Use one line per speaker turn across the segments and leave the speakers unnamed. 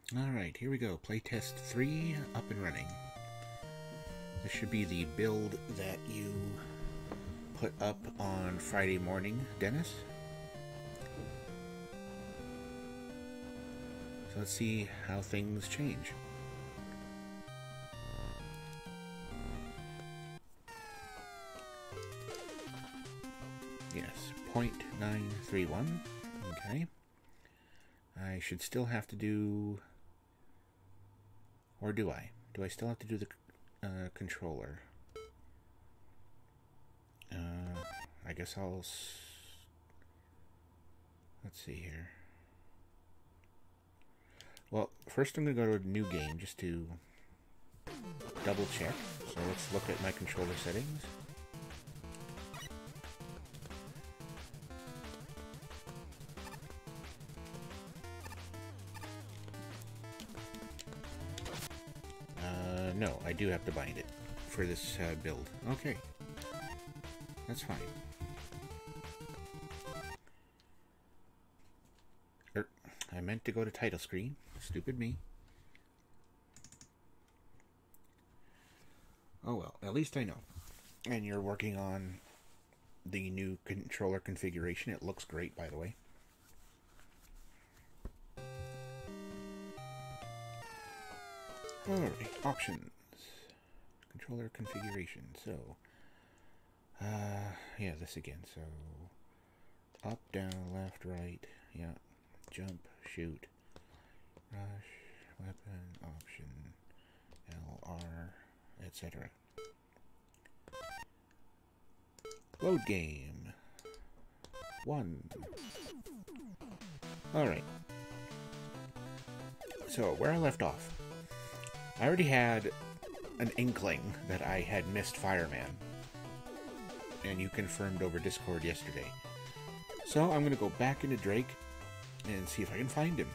Alright, here we go. Playtest 3 up and running. This should be the build that you put up on Friday morning, Dennis. So let's see how things change. Yes, 0.931. Okay. I should still have to do... Or do I? Do I still have to do the controller? I guess I'll... Let's see here. Well, first I'm going to go to a new game just to double check. So let's look at my controller settings. No, I do have to bind it for this build. Okay. That's fine. I meant to go to title screen. Stupid me. Oh well, at least I know. And you're working on the new controller configuration. It looks great, by the way. Alright, options. Controller configuration. So, yeah, this again. So, up, down, left, right, yeah. Jump, shoot, rush, weapon, option, LR, etc. Load game. 1. Alright. So, where I left off. I already had an inkling that I had missed Fireman. And you confirmed over Discord yesterday. So, I'm going to go back into Drake and see if I can find him.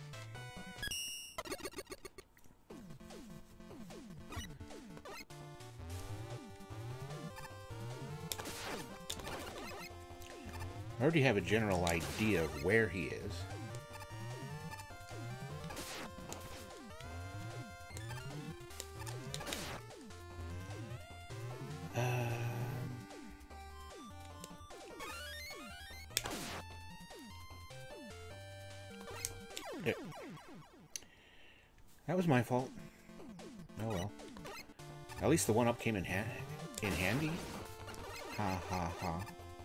I already have a general idea of where he is. That was my fault. Oh well. At least the one-up came in handy. Ha ha ha.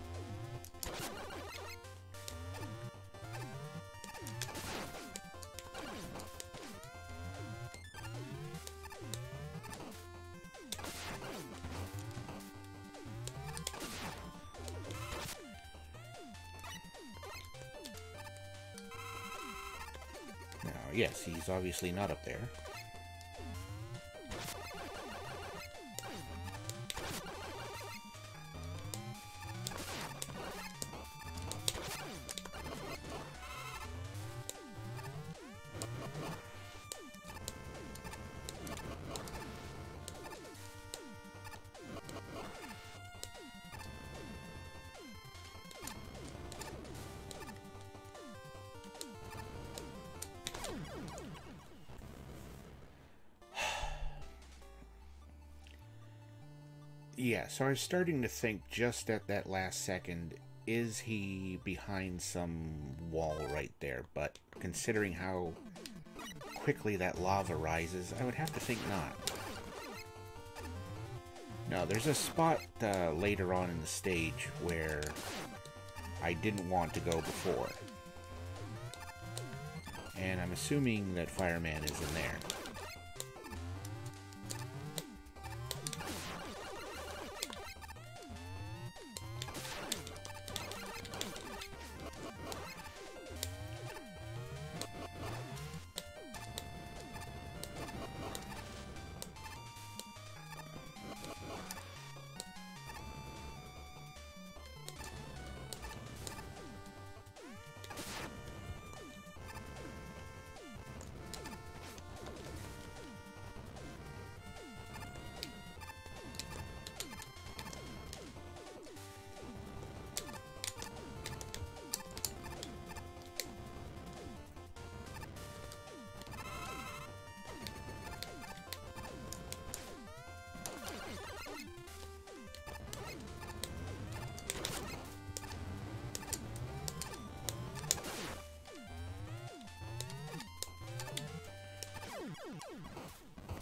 Yes, he's obviously not up there. Yeah, so I was starting to think just at that last second, is he behind some wall right there? But considering how quickly that lava rises, I would have to think not. No, there's a spot later on in the stage where I didn't want to go before. And I'm assuming that Fireman is in there.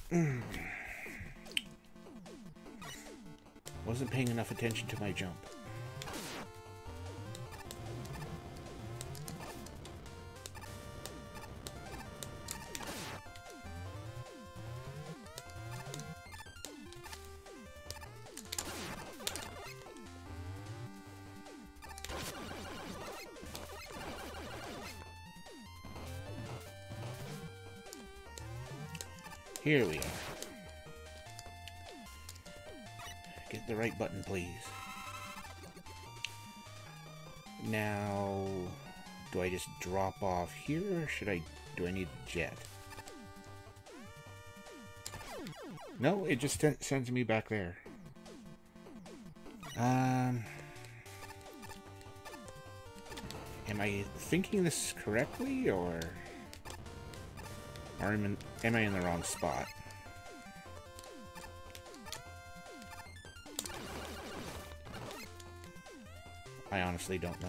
Wasn't paying enough attention to my jump. Here we are. Get the right button, please. Now, do I just drop off here, or do I need a jet? No, it just sends me back there. Am I thinking this correctly, or am I in the wrong spot? I honestly don't know.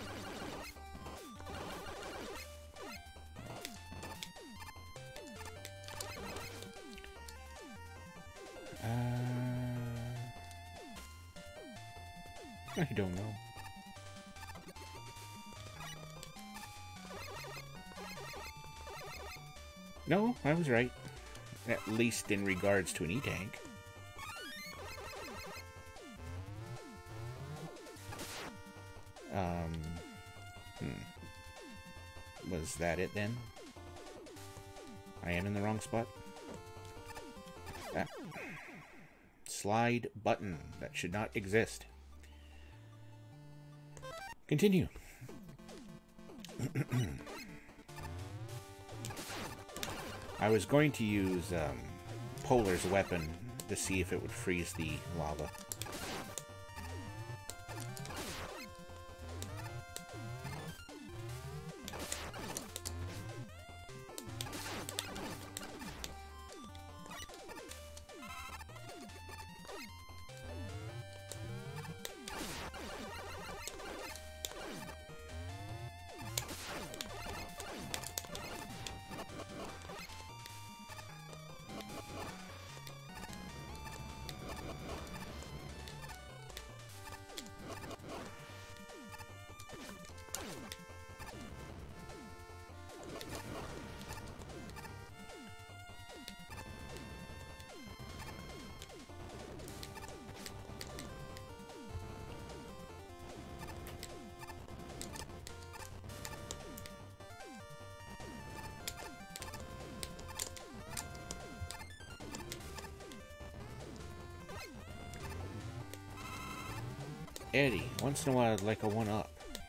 I don't know. No, I was right. At least in regards to an E-Tank. Was that it then? I am in the wrong spot? That slide button. That should not exist. Continue. I was going to use Polar's weapon to see if it would freeze the lava. Eddie, once in a while I'd like a one-up.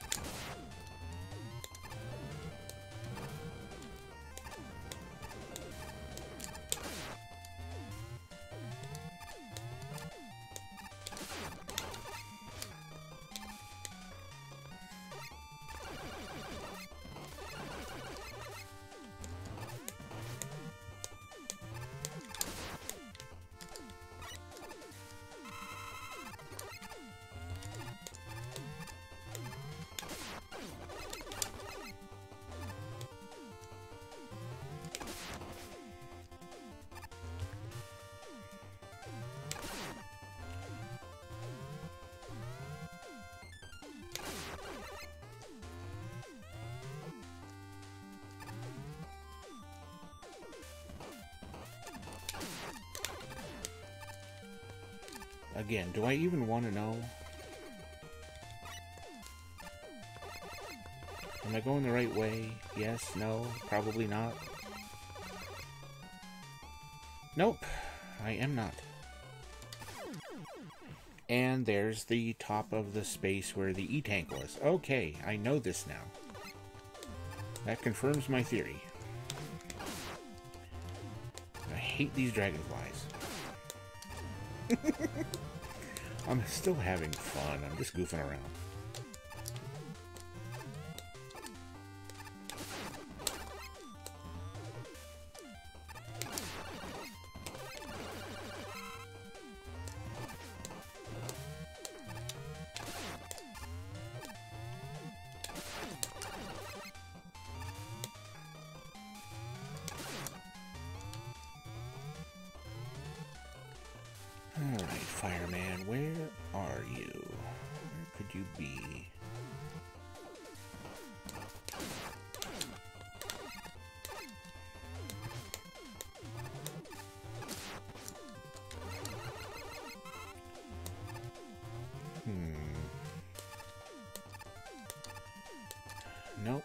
Again, do I even want to know? Am I going the right way? Yes, no, probably not. Nope, I am not. And there's the top of the space where the E-Tank was. Okay, I know this now. That confirms my theory. I hate these dragonflies. I'm still having fun. I'm just goofing around.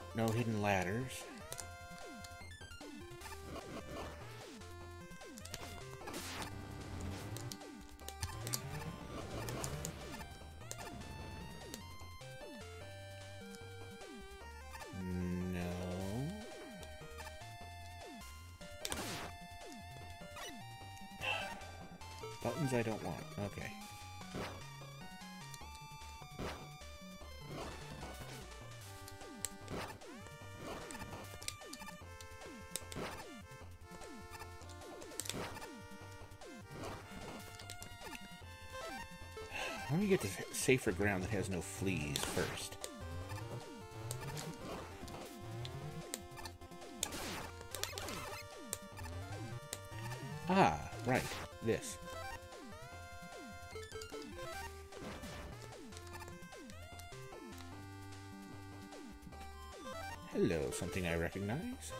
No hidden ladders. Buttons I don't want. Okay. Let me get to safer ground that has no fleas first. Ah, right. This. Hello, something I recognize.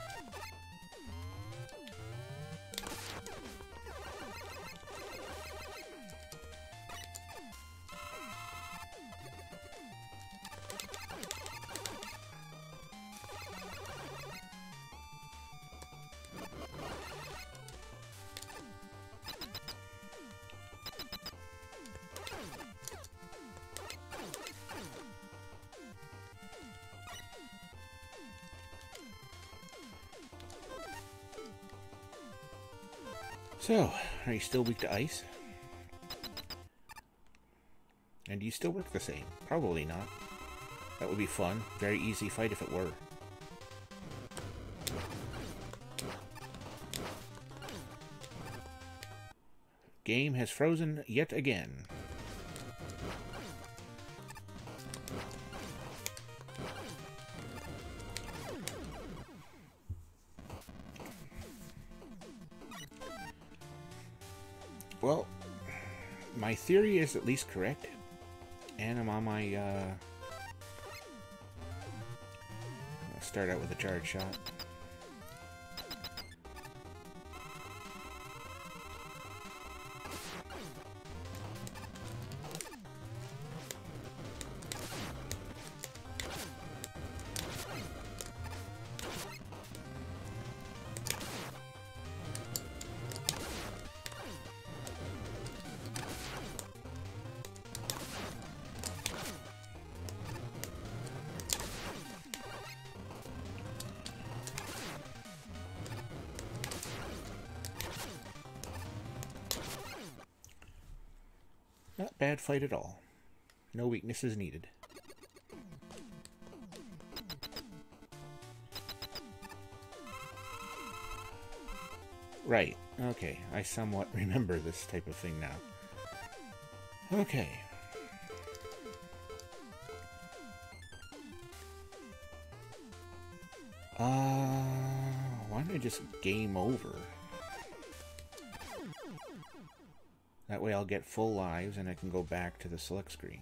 So, are you still weak to ice? And do you still work the same? Probably not. That would be fun. Very easy fight if it were. Game has frozen yet again. Well, my theory is at least correct, and I'm on my, I'll start out with a charge shot. Not bad fight at all. No weaknesses needed. Right. Okay. I somewhat remember this type of thing now. Okay. Why don't I just game over? That way I'll get full lives and I can go back to the select screen.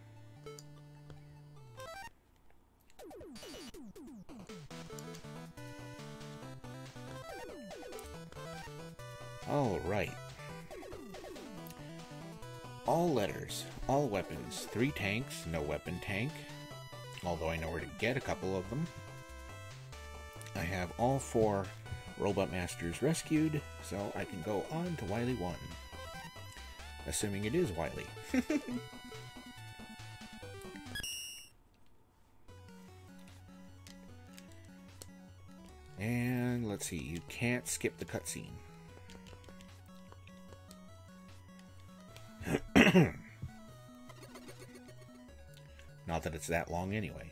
All right. All letters, all weapons, 3 tanks, no weapon tank, although I know where to get a couple of them. I have all 4 Robot Masters rescued, so I can go on to Wily 1. Assuming it is Wily. And let's see, you can't skip the cutscene. Not that it's that long anyway.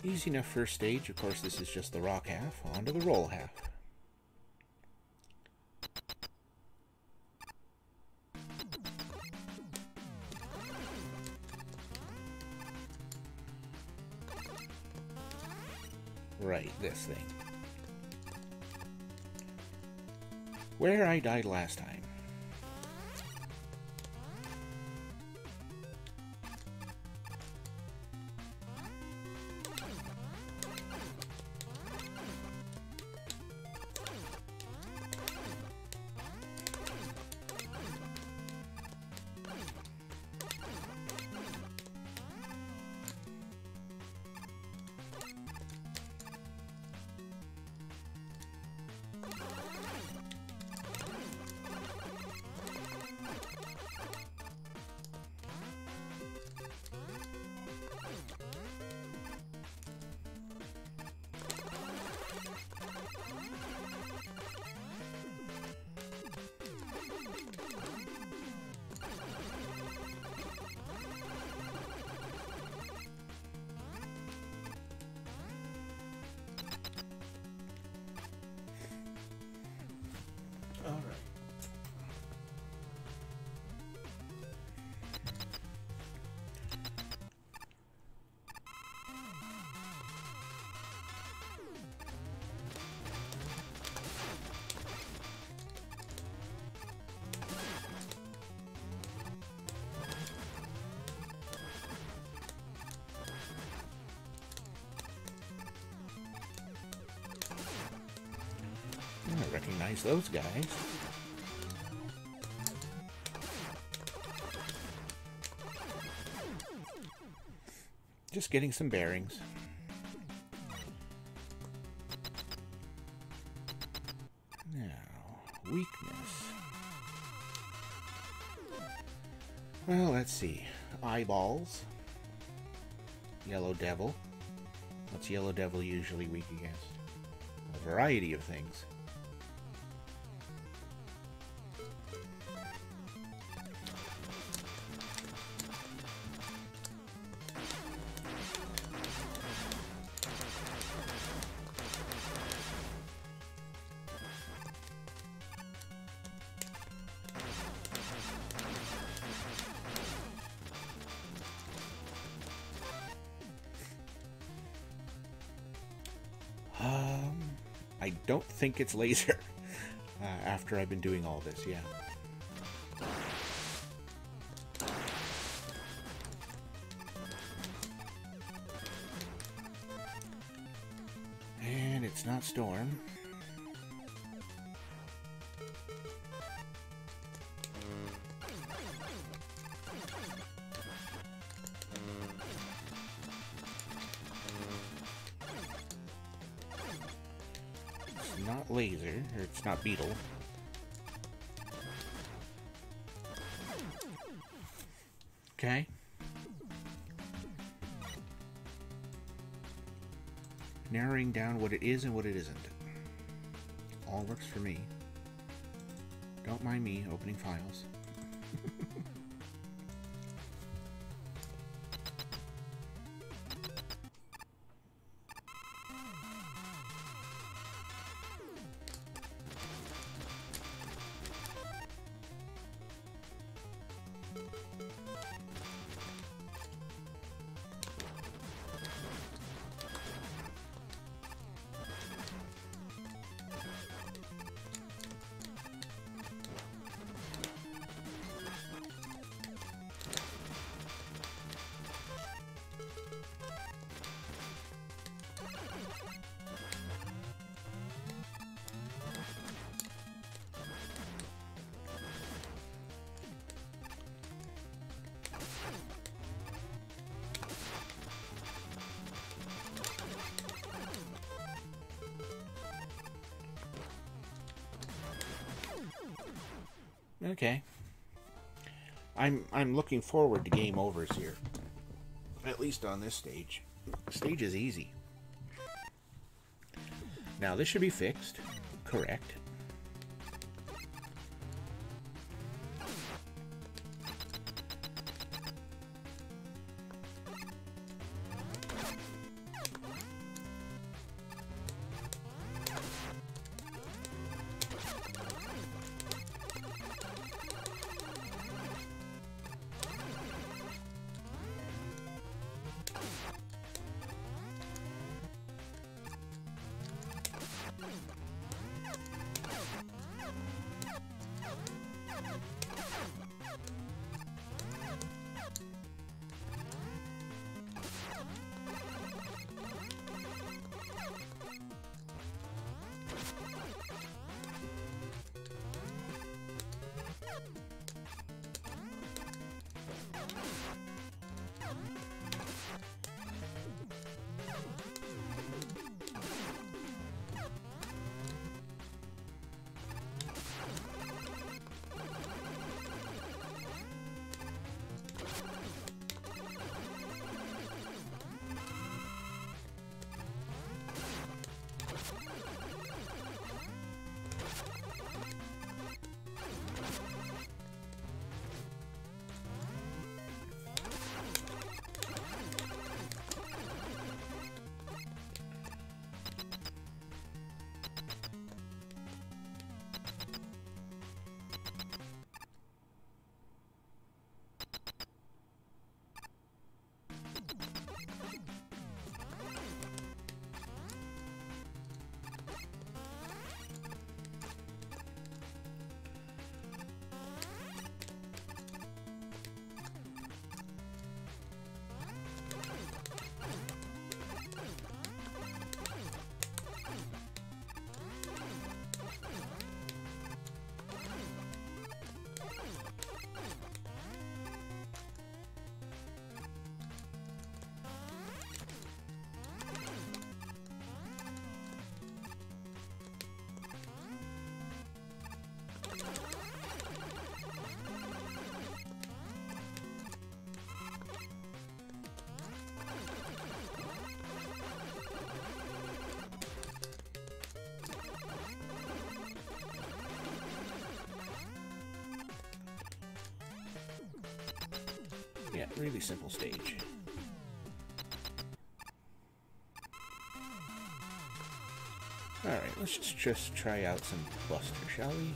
Easy enough first stage. Of course, this is just the rock half. On to the roll half. Right, this thing. Where I died last time. I recognize those guys. Just getting some bearings. Now, weakness. Well, let's see. Eyeballs. Yellow Devil. What's Yellow Devil usually weak against? A variety of things. I don't think it's laser after I've been doing all this, yeah. And it's not storm. Not laser, or it's not beetle. Okay. Narrowing down what it is and what it isn't. All works for me. Don't mind me opening files. Okay. I'm looking forward to game overs here. At least on this stage. The stage is easy. Now this should be fixed. Correct. Yeah, really simple stage. Alright, let's just try out some Buster, shall we?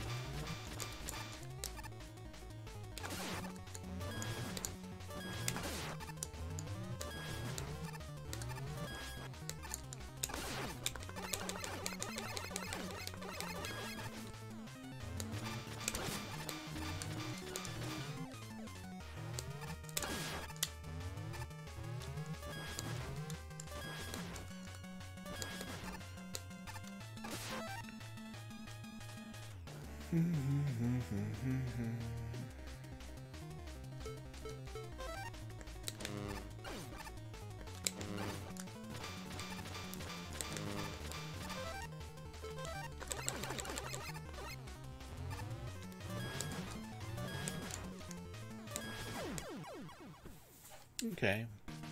Okay.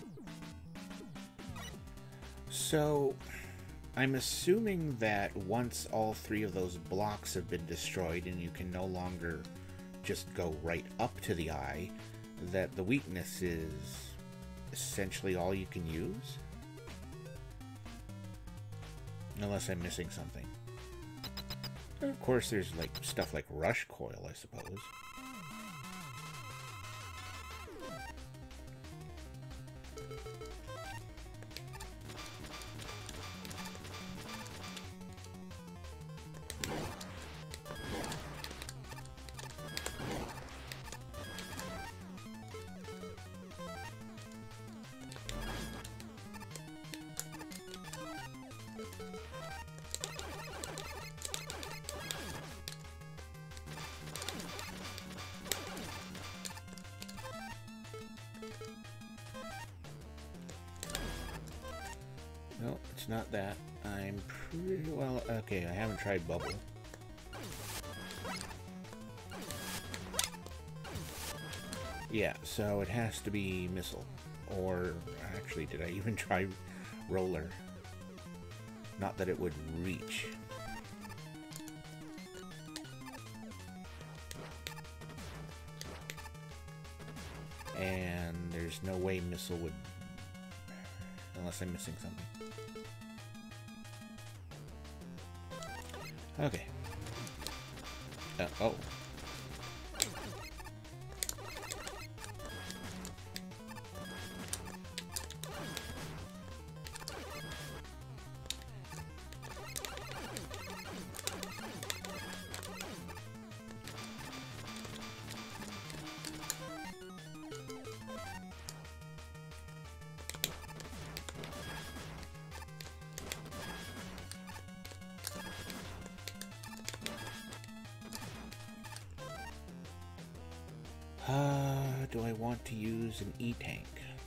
So, I'm assuming that once all three of those blocks have been destroyed and you can no longer just go right up to the eye, that the weakness is essentially all you can use? Unless I'm missing something. And of course there's like stuff like Rush Coil, I suppose. No, it's not that. I'm pretty well... Okay, I haven't tried Bubble. Yeah, so it has to be Missile. Or, actually, did I even try Roller? Not that it would reach. And there's no way Missile would... Unless I'm missing something. Okay. Oh. Do I want to use an E-Tank?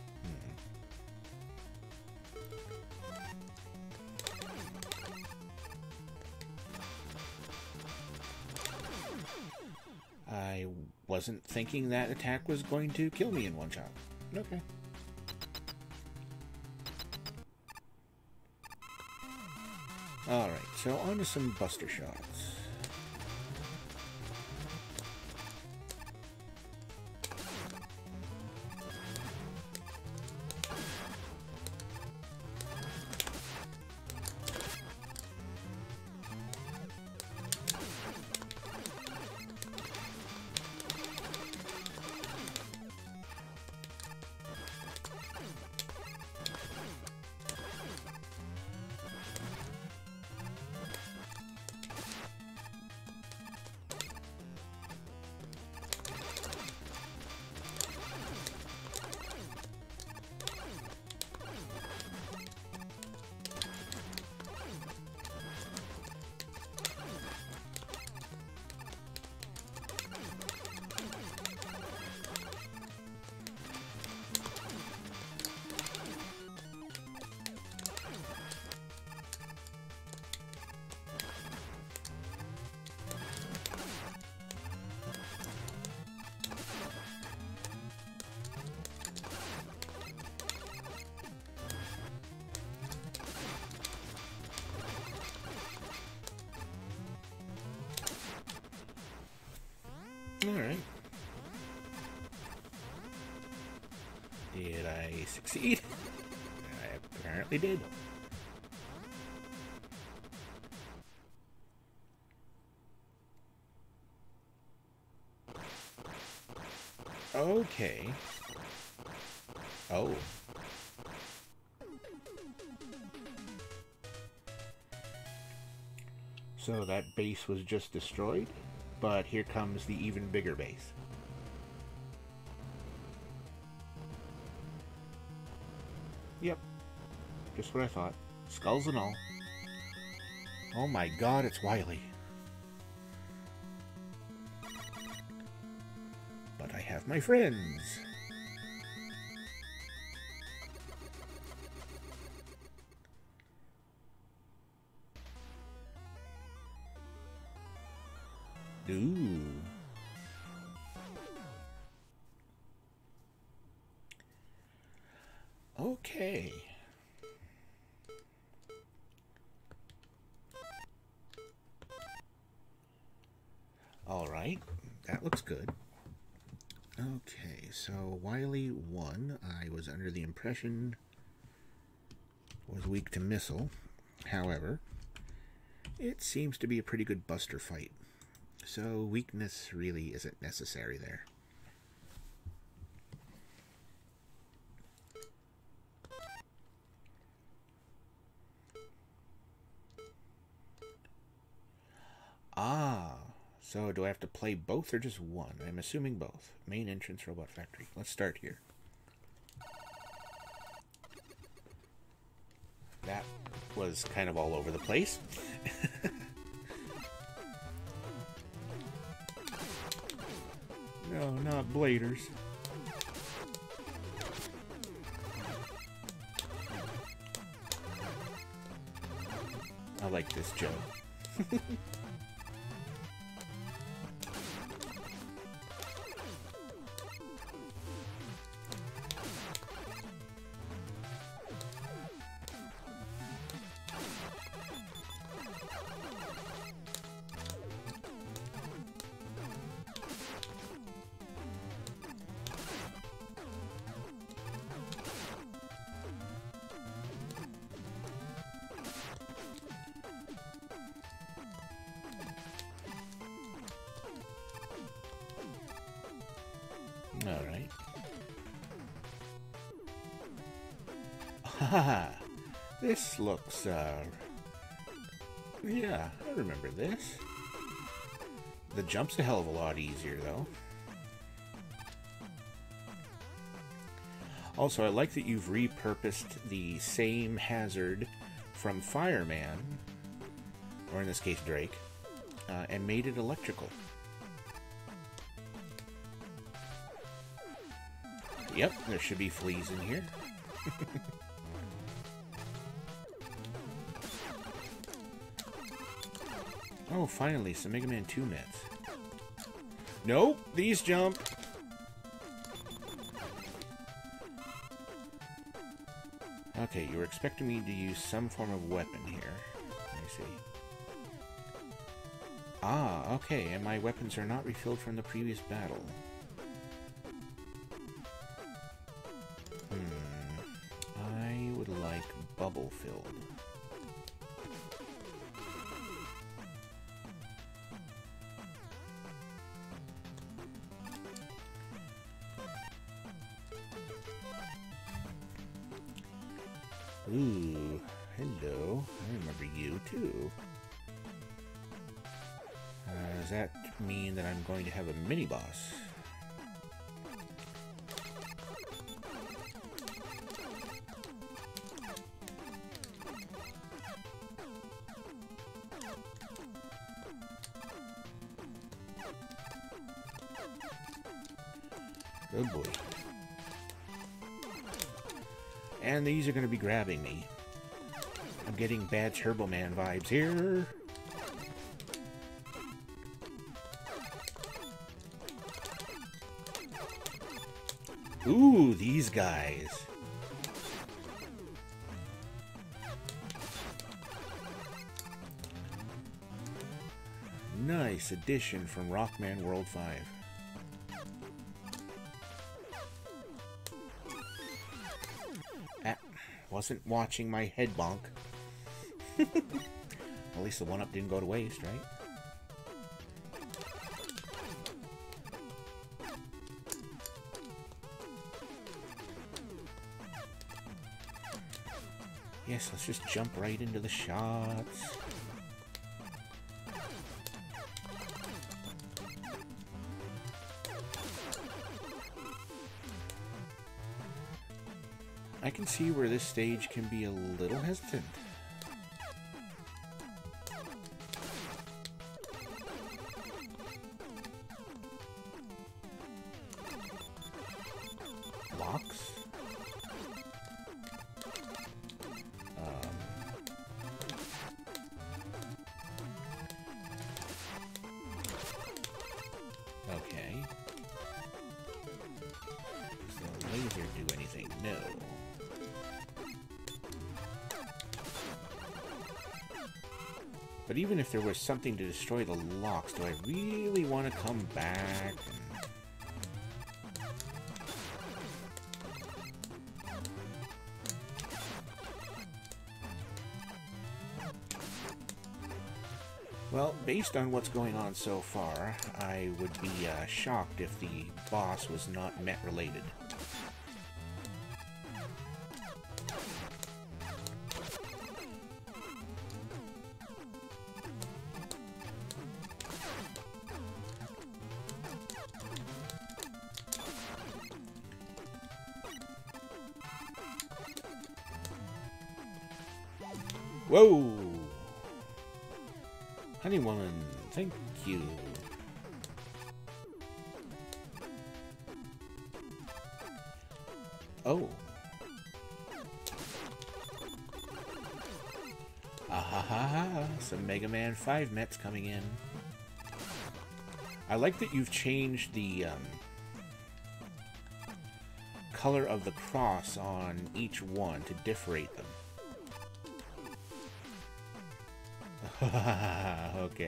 I wasn't thinking that attack was going to kill me in one shot. Okay. Alright, so on to some Buster Shots. Did I succeed? I apparently did. Okay. Oh. So that base was just destroyed, but here comes the even bigger base. Yep. Just what I thought. Skulls and all. Oh my god, it's Wily. But I have my friends. Ooh. Okay. All right. That looks good. Okay, so Wily 1, I was under the impression was weak to missile. However, it seems to be a pretty good buster fight. So weakness really isn't necessary there. Ah, so do I have to play both or just one? I'm assuming both. Main entrance, Robot Factory. Let's start here. That was kind of all over the place. No, not bladers. I like this joke. Alright. Haha. This looks, yeah, I remember this. The jump's a hell of a lot easier, though. Also, I like that you've repurposed the same hazard from Fireman, or in this case Drake, and made it electrical. Yep, there should be fleas in here. Oh, finally, some Mega Man 2 meds. Nope, these jump. Okay, you were expecting me to use some form of weapon here. Let me see. Ah, okay, and my weapons are not refilled from the previous battle. I would like bubble filled. Ooh, hello. I remember you too. Does that mean that I'm going to have a mini-boss? Good boy. And these are going to be grabbing me. I'm getting bad Turbo Man vibes here. Ooh, these guys. Nice addition from Rockman World 5. Wasn't watching my head bonk. At least the one-up didn't go to waste, right? Yes, let's just jump right into the shots. I can see where this stage can be a little hesitant. Locks? Okay. Does the laser do anything? No. But even if there was something to destroy the locks, do I really want to come back? Well, based on what's going on so far, I would be shocked if the boss was not Met related. Whoa! Honey woman, thank you. Oh. Ahaha, some Mega Man 5 Mets coming in. I like that you've changed the color of the cross on each one to differentiate them. Okay.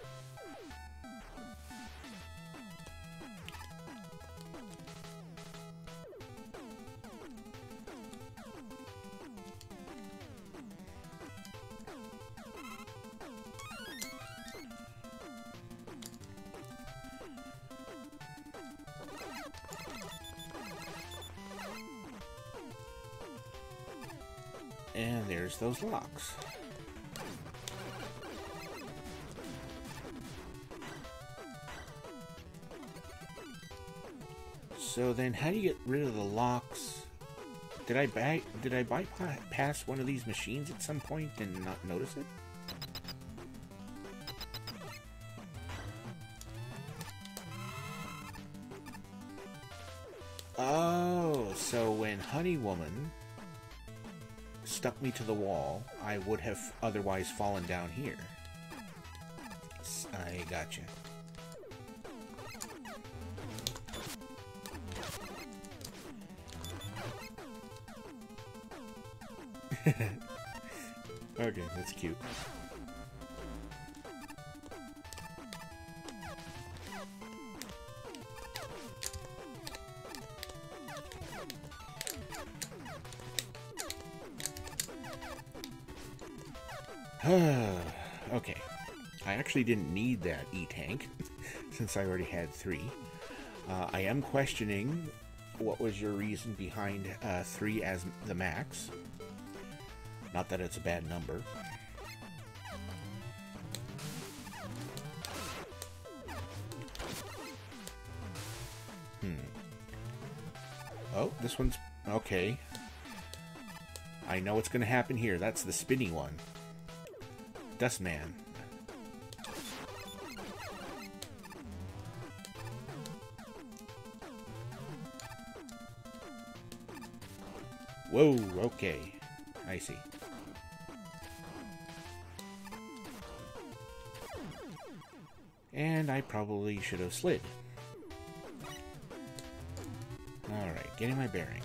And there's those locks. So then, how do you get rid of the locks? Did I bypass one of these machines at some point and not notice it? Oh, so when Honey Woman stuck me to the wall, I would have otherwise fallen down here. I gotcha. Okay, that's cute. Okay. I actually didn't need that E-Tank, since I already had 3. I am questioning what was your reason behind 3 as the max. Not that it's a bad number. Oh, this one's... okay. I know what's going to happen here. That's the spinny one. Dustman. Whoa, okay. I see. And I probably should have slid. Alright, getting my bearings.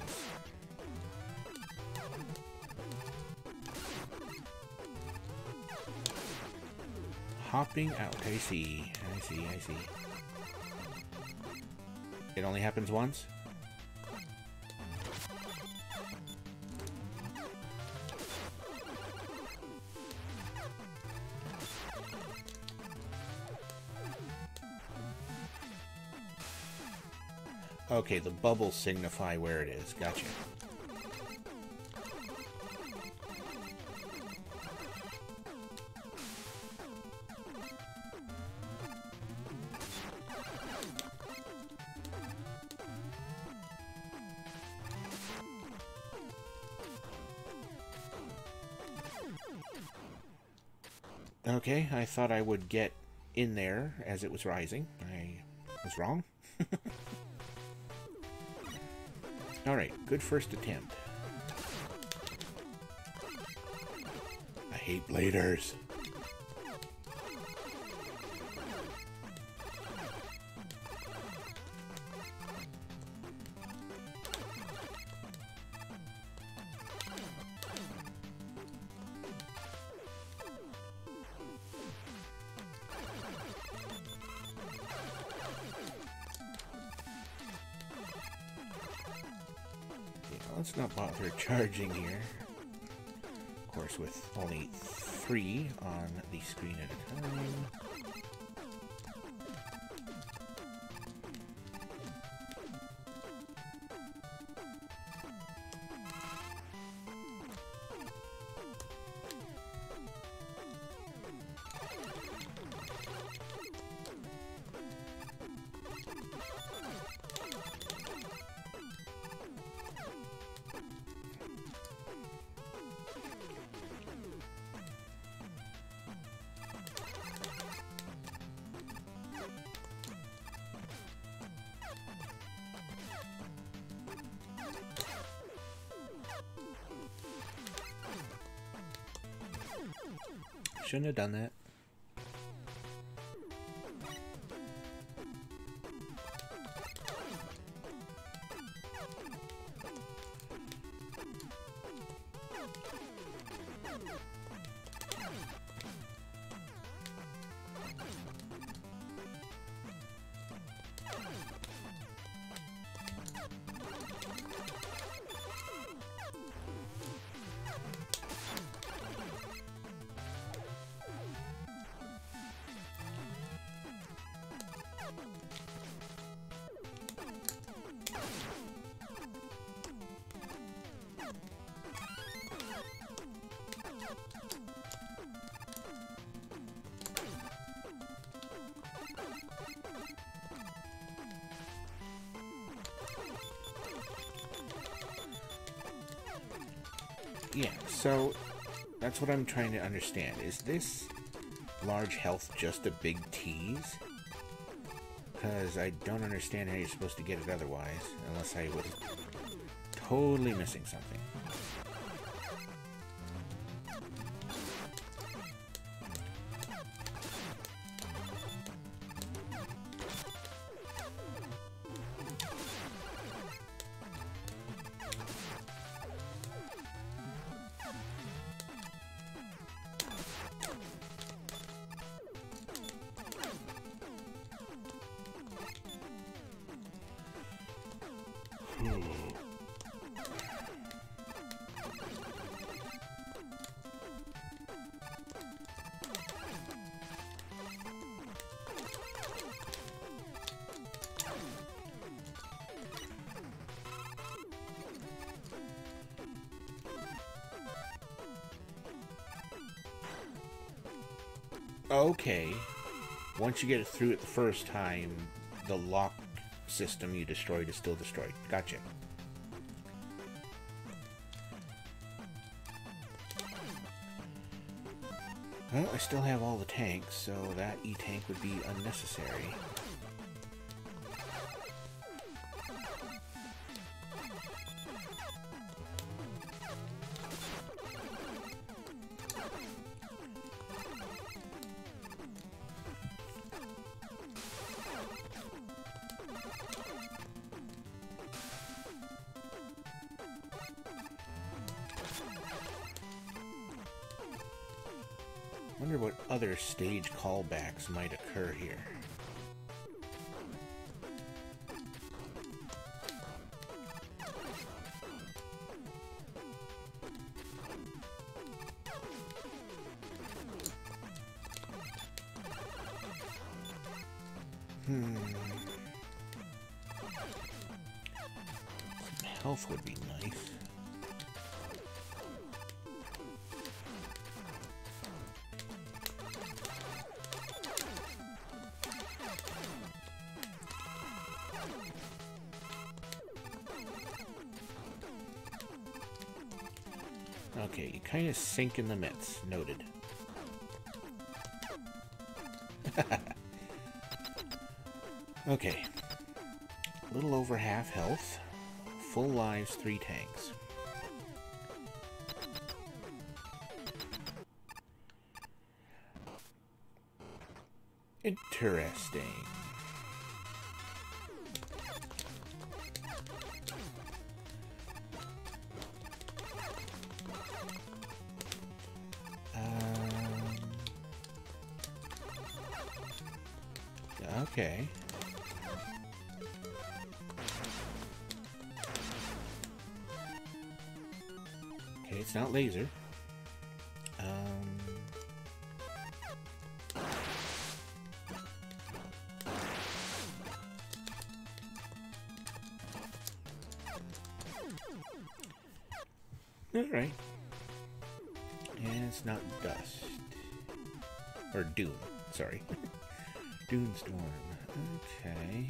Hopping out. I see. I see. I see. It only happens once? Okay, the bubbles signify where it is. Gotcha. Okay, I thought I would get in there as it was rising. I was wrong. Alright, good first attempt. I hate bladers. Let's not bother charging here. Of course, with only 3 on the screen at a time. Shouldn't have done that. Yeah, so that's what I'm trying to understand. Is this large health just a big tease? Because I don't understand how you're supposed to get it otherwise, unless I was totally missing something. Okay. Once you get it through it the first time, the lock system you destroyed is still destroyed. Gotcha. Well, I still have all the tanks, so that E-tank would be unnecessary. Wonder what other stage callbacks might occur here. health would be nice. Okay, you kind of sink in the mitts. Noted. Okay. A little over half health. Full lives, 3 tanks. Interesting. Okay. Okay, it's not laser. Alright. And it's not dust. Or Dune, sorry. Dune Storm. Okay.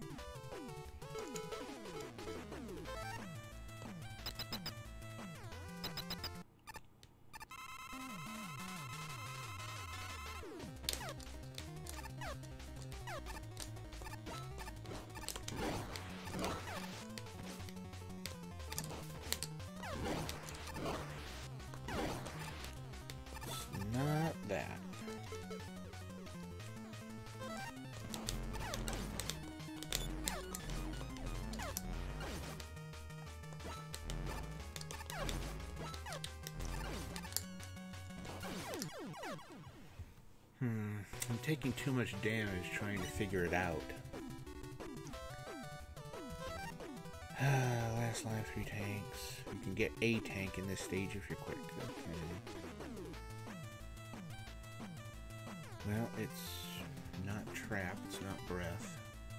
It's not that. I'm taking too much damage trying to figure it out. Last line, 3 tanks. You can get a tank in this stage if you're quick. Okay. Well, it's not trap, it's not breath.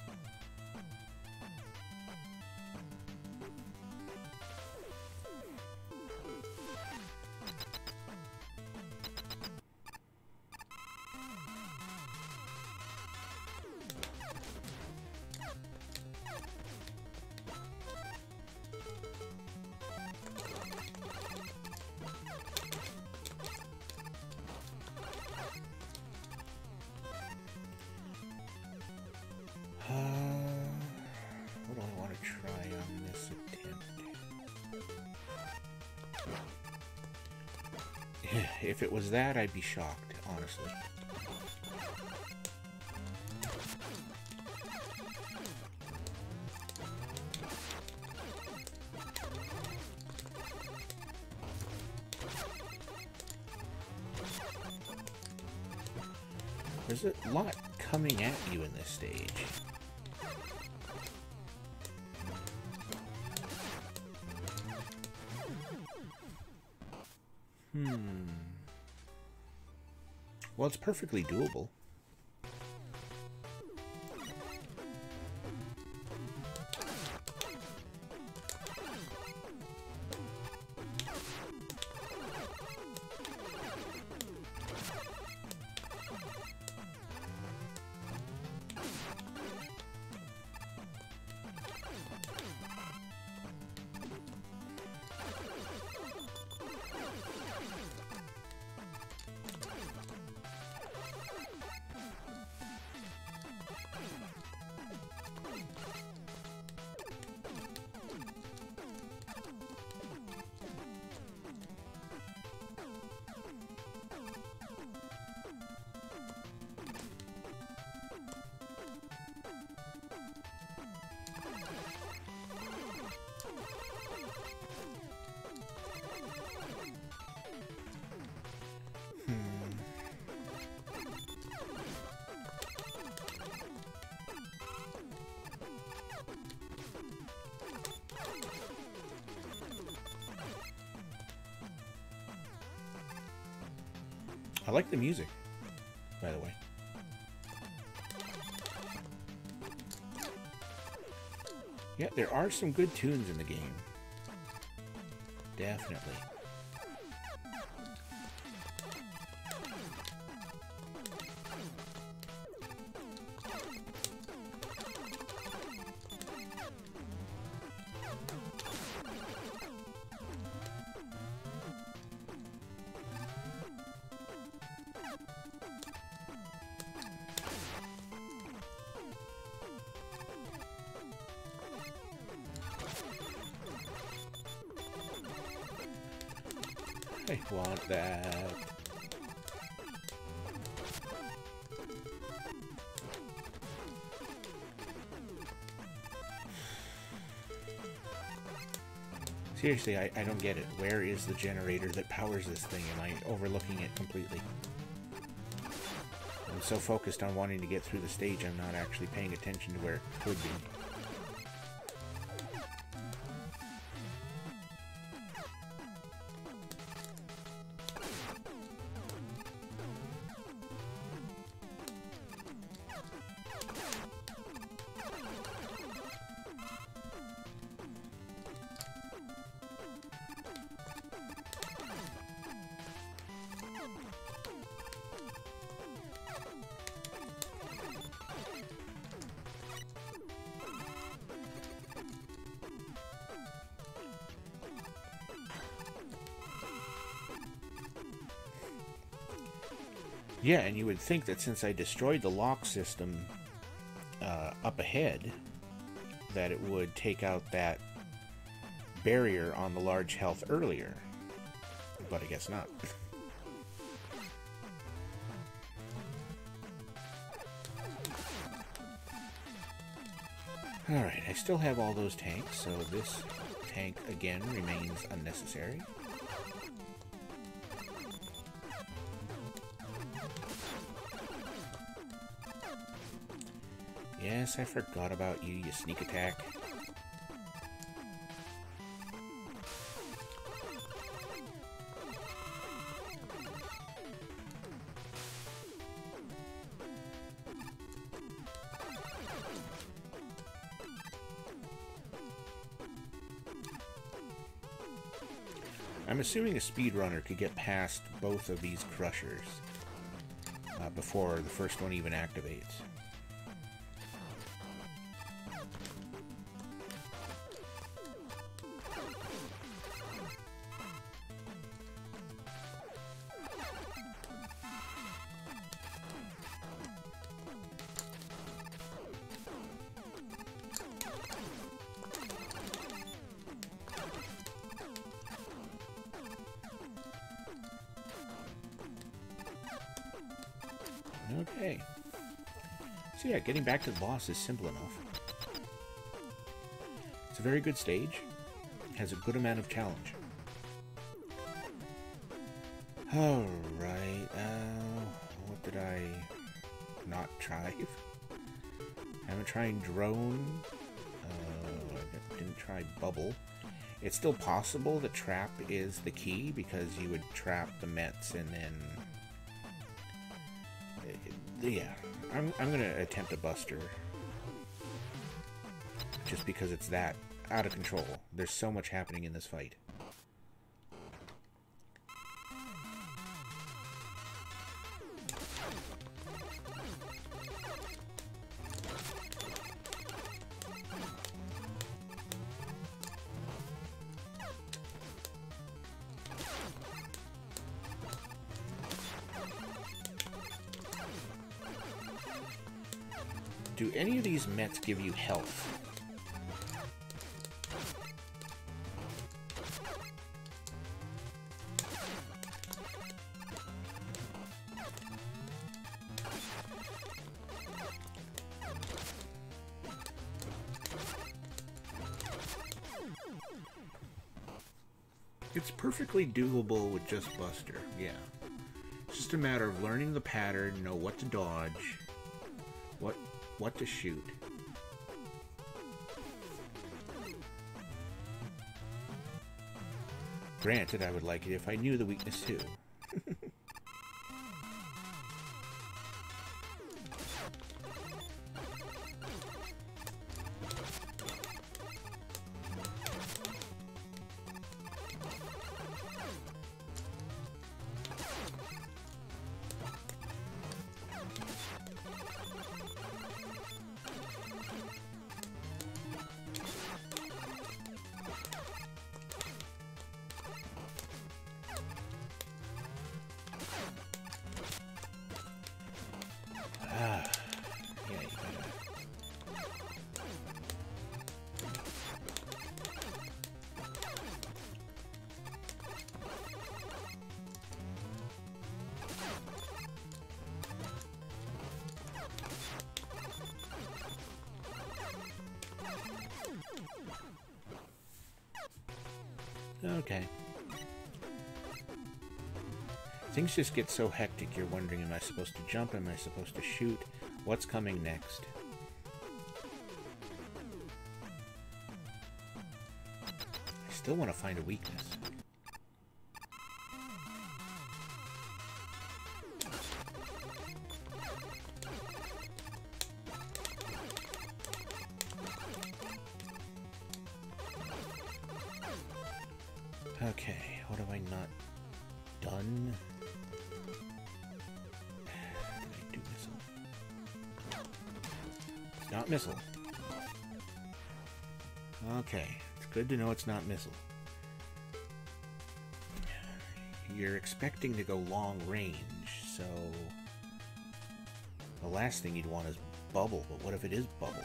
What do I want to try on this attempt? If it was that, I'd be shocked, honestly. There's a lot coming at you in this stage. Well, it's perfectly doable. I like the music, by the way. Yeah, there are some good tunes in the game. Definitely. I want that. Seriously, I don't get it. Where is the generator that powers this thing? Am I overlooking it completely? I'm so focused on wanting to get through the stage, I'm not actually paying attention to where it could be. Yeah, and you would think that since I destroyed the lock system up ahead, that it would take out that barrier on the large health earlier. But I guess not. Alright, I still have all those tanks, so this tank again remains unnecessary. Yes, I forgot about you, you sneak attack. I'm assuming a speedrunner could get past both of these crushers before the first one even activates. Okay. So yeah, getting back to the boss is simple enough. It's a very good stage. Has a good amount of challenge. Alright, what did I not try? Haven't tried drone. I didn't try bubble. It's still possible that trap is the key because you would trap the Mets and then... Yeah, I'm gonna attempt a buster. Just because it's that out of control. There's so much happening in this fight. Do any of these Mets give you health? It's perfectly doable with just Buster, yeah. It's just a matter of learning the pattern, know what to dodge, what to shoot. Granted, I would like it if I knew the weakness too. Okay. Things just get so hectic, you're wondering, am I supposed to jump? Am I supposed to shoot? What's coming next? I still want to find a weakness. Okay, what have I not done? Did I do missile? It's not missile. Okay, it's good to know it's not missile. You're expecting to go long range, so the last thing you'd want is bubble, but what if it is bubble?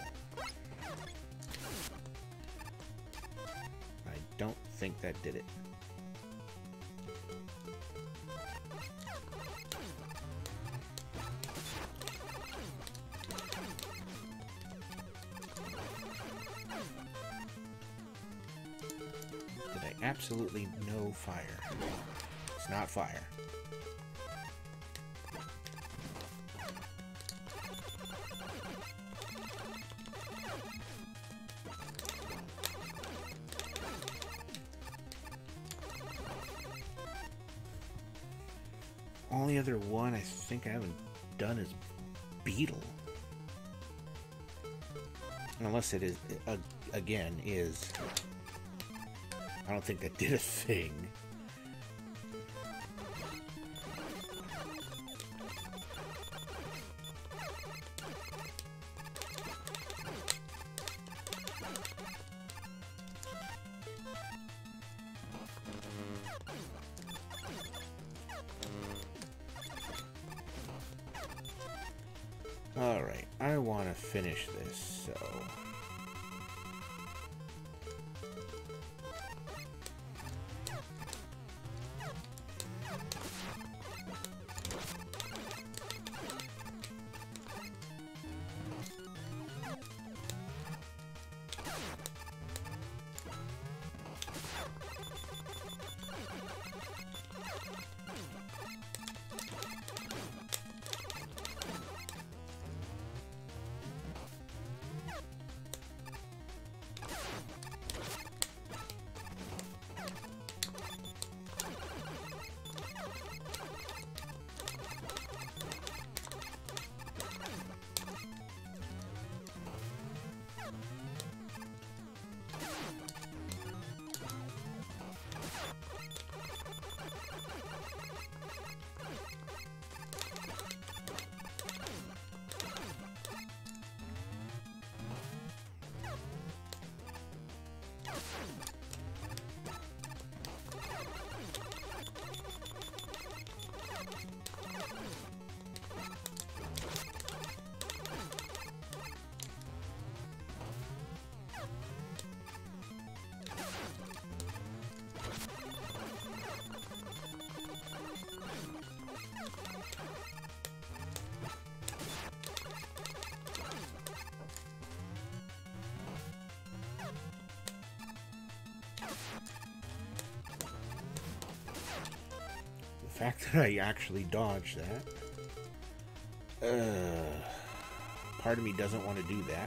I don't think that did it. Absolutely no fire. It's not fire. Only other one I think I haven't done is Beetle. Unless it is, again, is... I don't think that did a thing. Alright, I want to finish this, so... The fact that I actually dodged that. Part of me doesn't want to do that.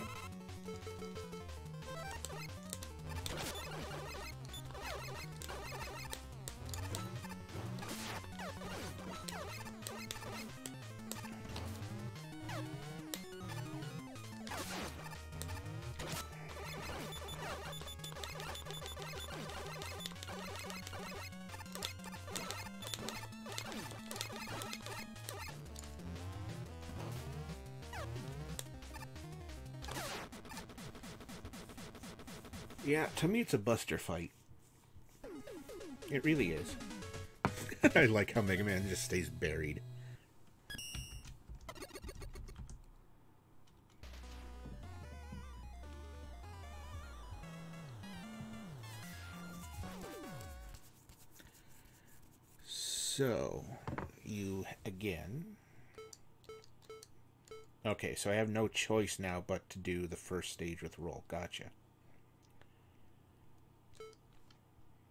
Yeah, to me it's a buster fight. It really is. I like how Mega Man just stays buried. So, you again. Okay, so I have no choice now but to do the first stage with roll. Gotcha.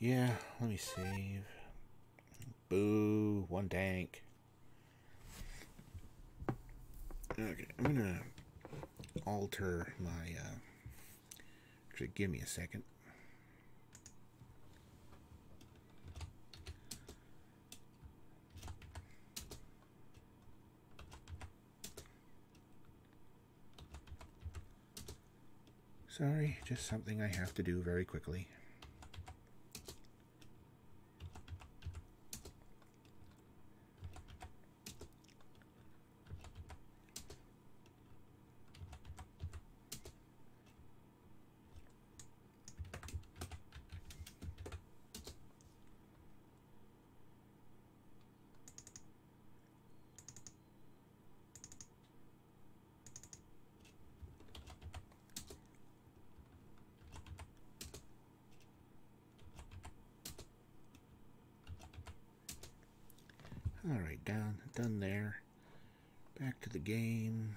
Yeah, let me save. Boo, one tank. Okay, I'm gonna alter my, actually, give me a second. Sorry, just something I have to do very quickly. Alright, done there. Back to the game.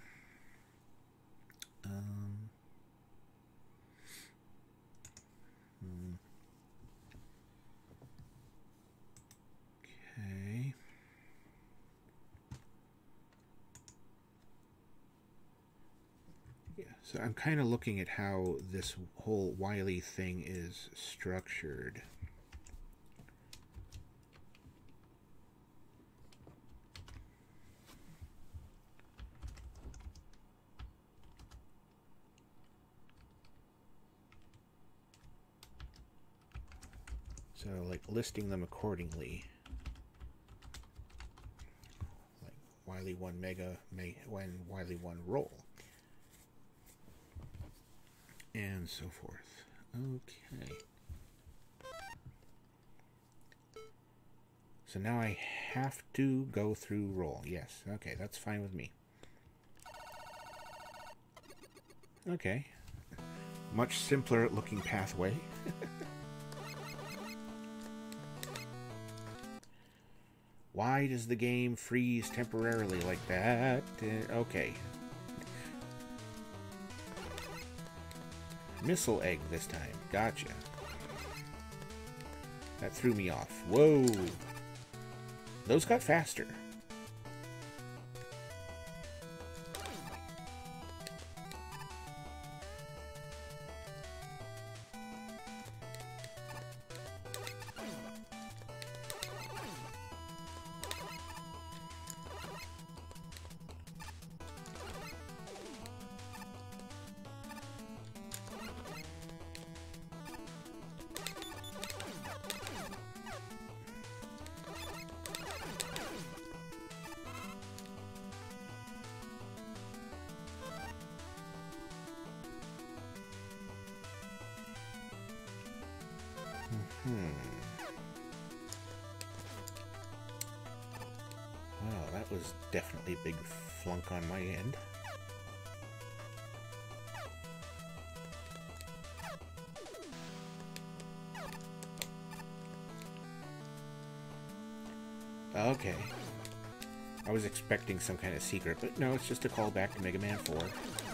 Okay. Yeah, so I'm kind of looking at how this whole Wily thing is structured. So, like, listing them accordingly. Like, Wily 1 Mega, when Wily 1 Roll. And so forth. Okay. So now I have to go through Roll. Yes, okay, that's fine with me. Okay. Much simpler looking pathway. Why does the game freeze temporarily like that? Okay. Missile egg this time. Gotcha. That threw me off. Whoa. Those got faster. Wow, that was definitely a big flunk on my end. Okay. I was expecting some kind of secret, but no, it's just a callback to Mega Man 4.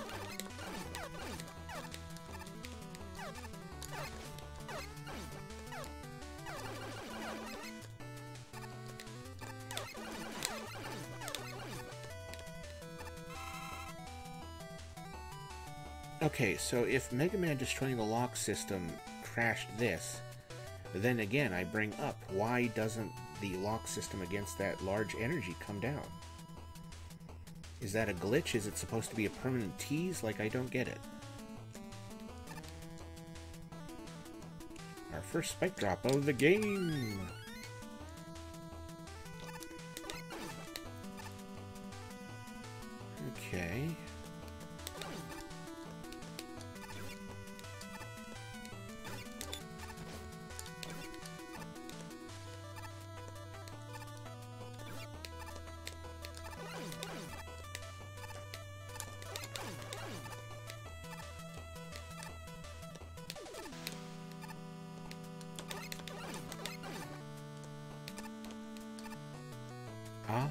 Okay, so if Mega Man destroying the lock system crashed this, then again I bring up, why doesn't the lock system against that large energy come down? Is that a glitch? Is it supposed to be a permanent tease? Like, I don't get it. Our first spike drop of the game! Okay. Ah.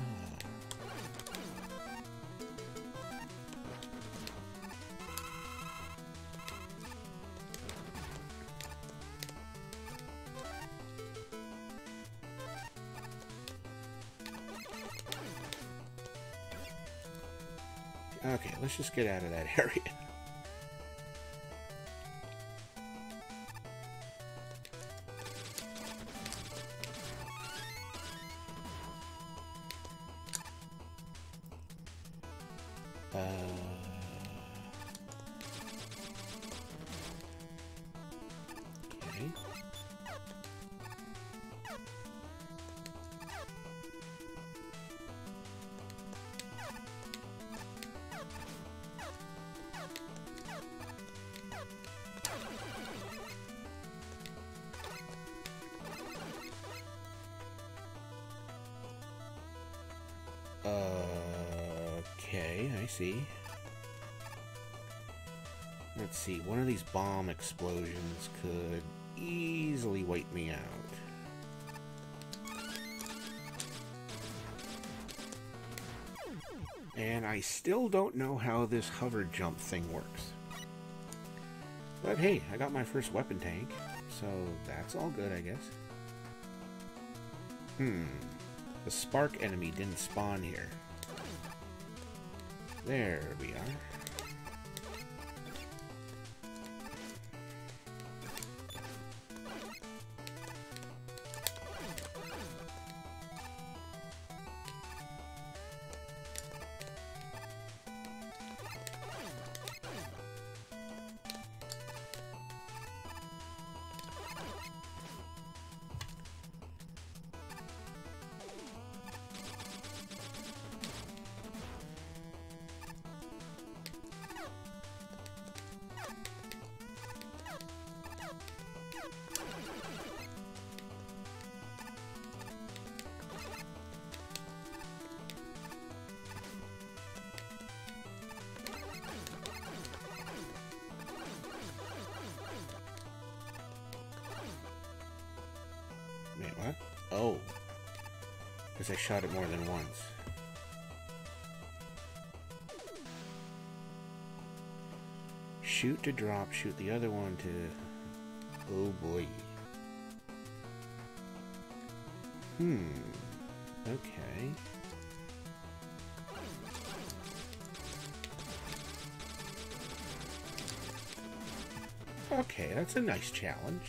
Okay, let's just get out of that area. Okay, I see. Let's see, one of these bomb explosions could easily wipe me out. And I still don't know how this hover jump thing works. But hey, I got my first weapon tank, so that's all good, I guess. The spark enemy didn't spawn here. There we are. Wait, what? Oh. Because I shot it more than once. Shoot to drop, shoot the other one to... Oh boy. Okay. Okay, that's a nice challenge.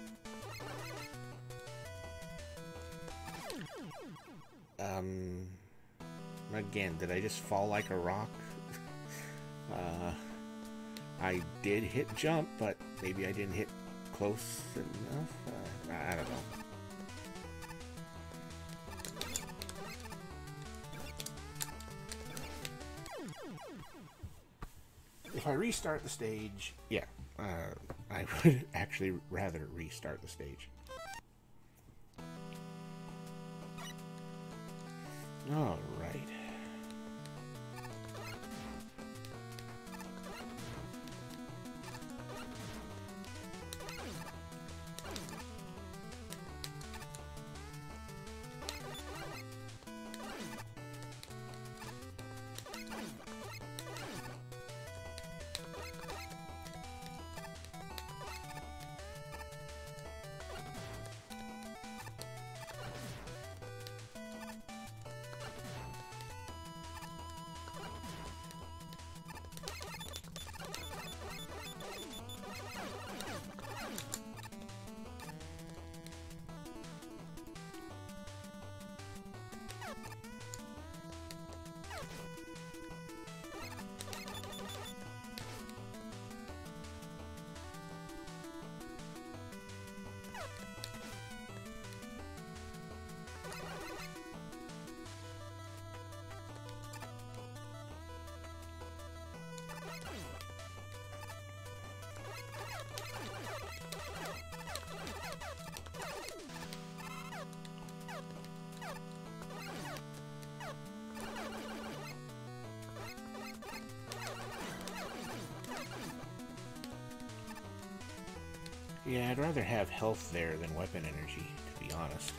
Again, did I just fall like a rock? I did hit jump, but maybe I didn't hit close enough? I don't know. If I restart the stage, yeah, I would actually rather restart the stage. All right. Yeah, I'd rather have health there than weapon energy, to be honest.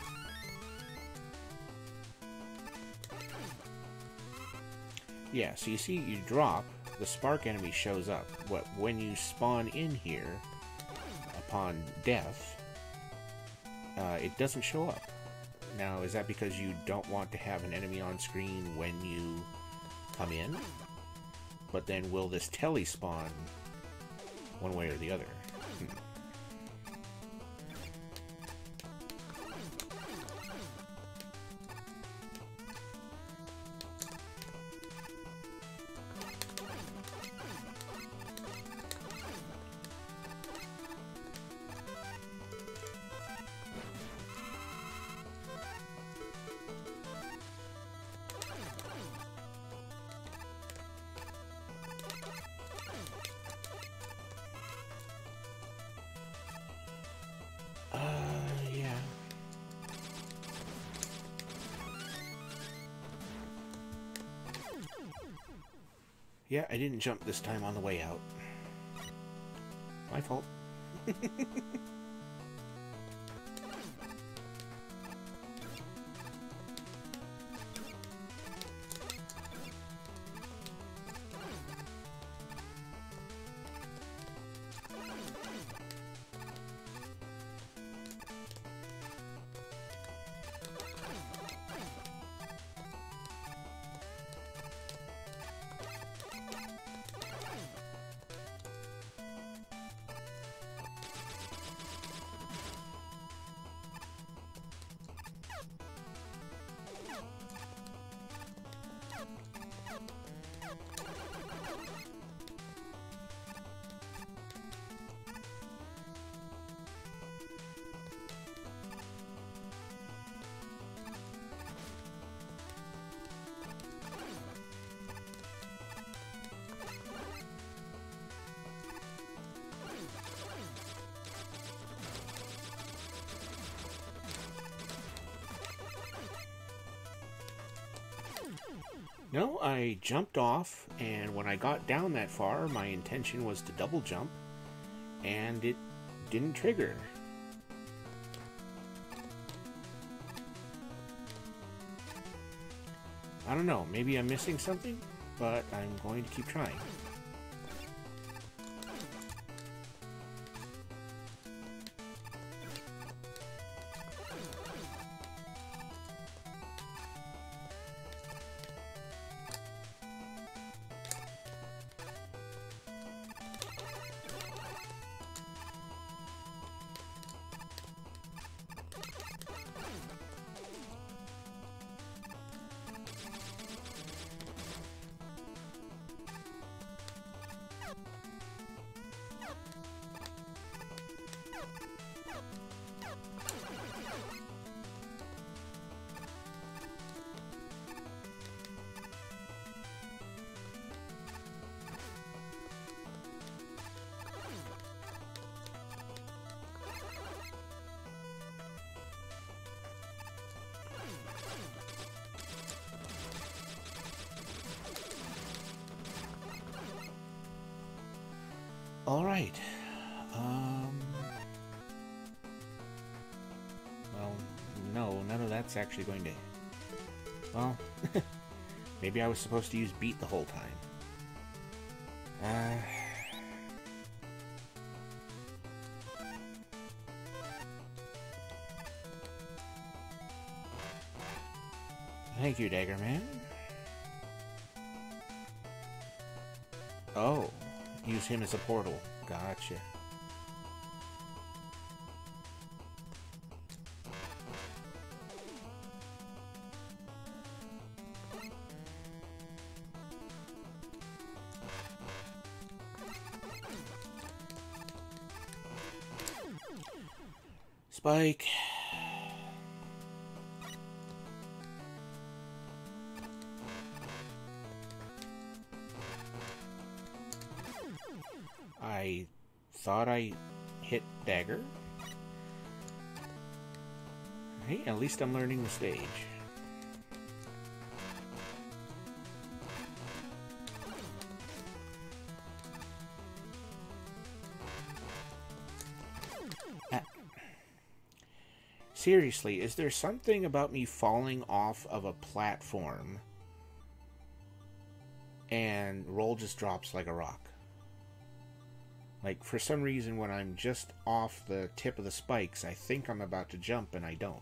Yeah, so you see, you drop, the spark enemy shows up. When you spawn in here, upon death, it doesn't show up. Now, is that because you don't want to have an enemy on screen when you come in? But then will this telly spawn one way or the other? Yeah. Yeah, I didn't jump this time on the way out. My fault. No, I jumped off, and when I got down that far, my intention was to double jump, and it didn't trigger. I don't know, maybe I'm missing something, but I'm going to keep trying. All right. Well, no, none of that's actually going to... Well, maybe I was supposed to use beat the whole time. Thank you, Dagger Man. Oh. Use him as a portal. Gotcha. Spike. I thought I hit dagger. Hey, at least I'm learning the stage. Seriously, is there something about me falling off of a platform and roll just drops like a rock? Like, for some reason, when I'm just off the tip of the spikes, I think I'm about to jump, and I don't.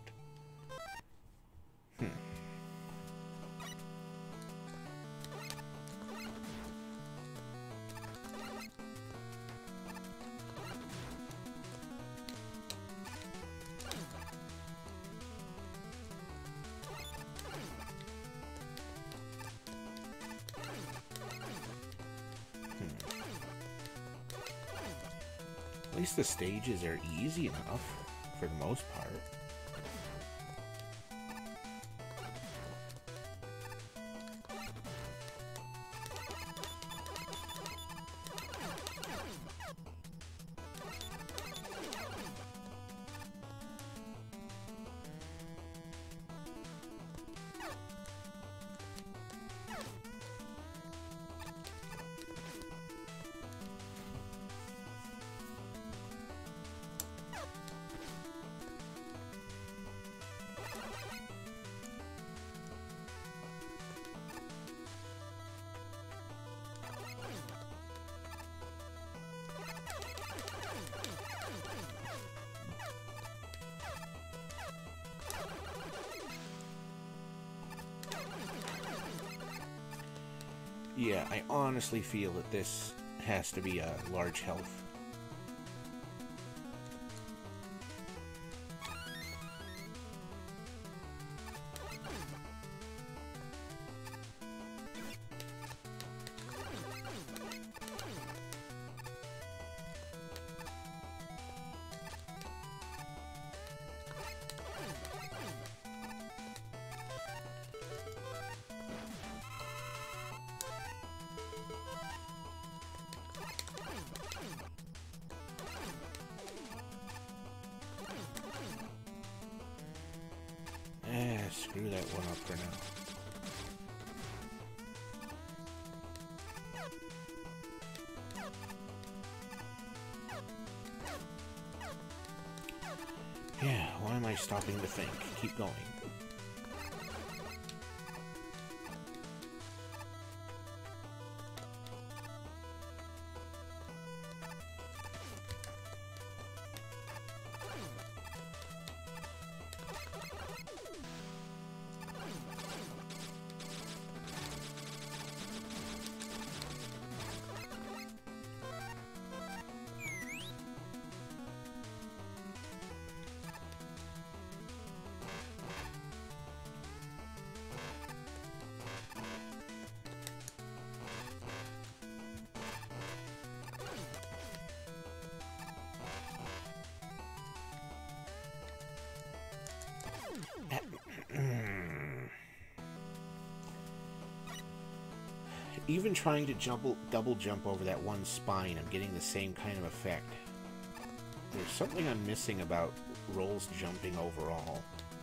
least the stages are easy enough, for the most part. Yeah, I honestly feel that this has to be a large health. Screw that one up for now. Yeah, why am I stopping to think? Keep going. Even trying to double jump over that one spine, I'm getting the same kind of effect. There's something I'm missing about rolls jumping overall.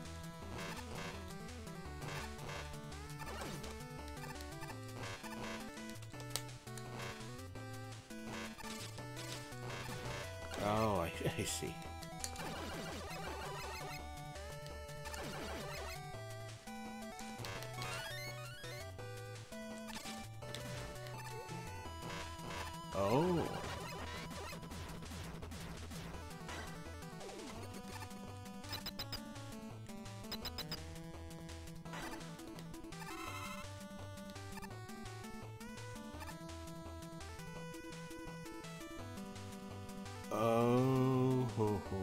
Oh, I see. Oh. Oh. Ho, ho.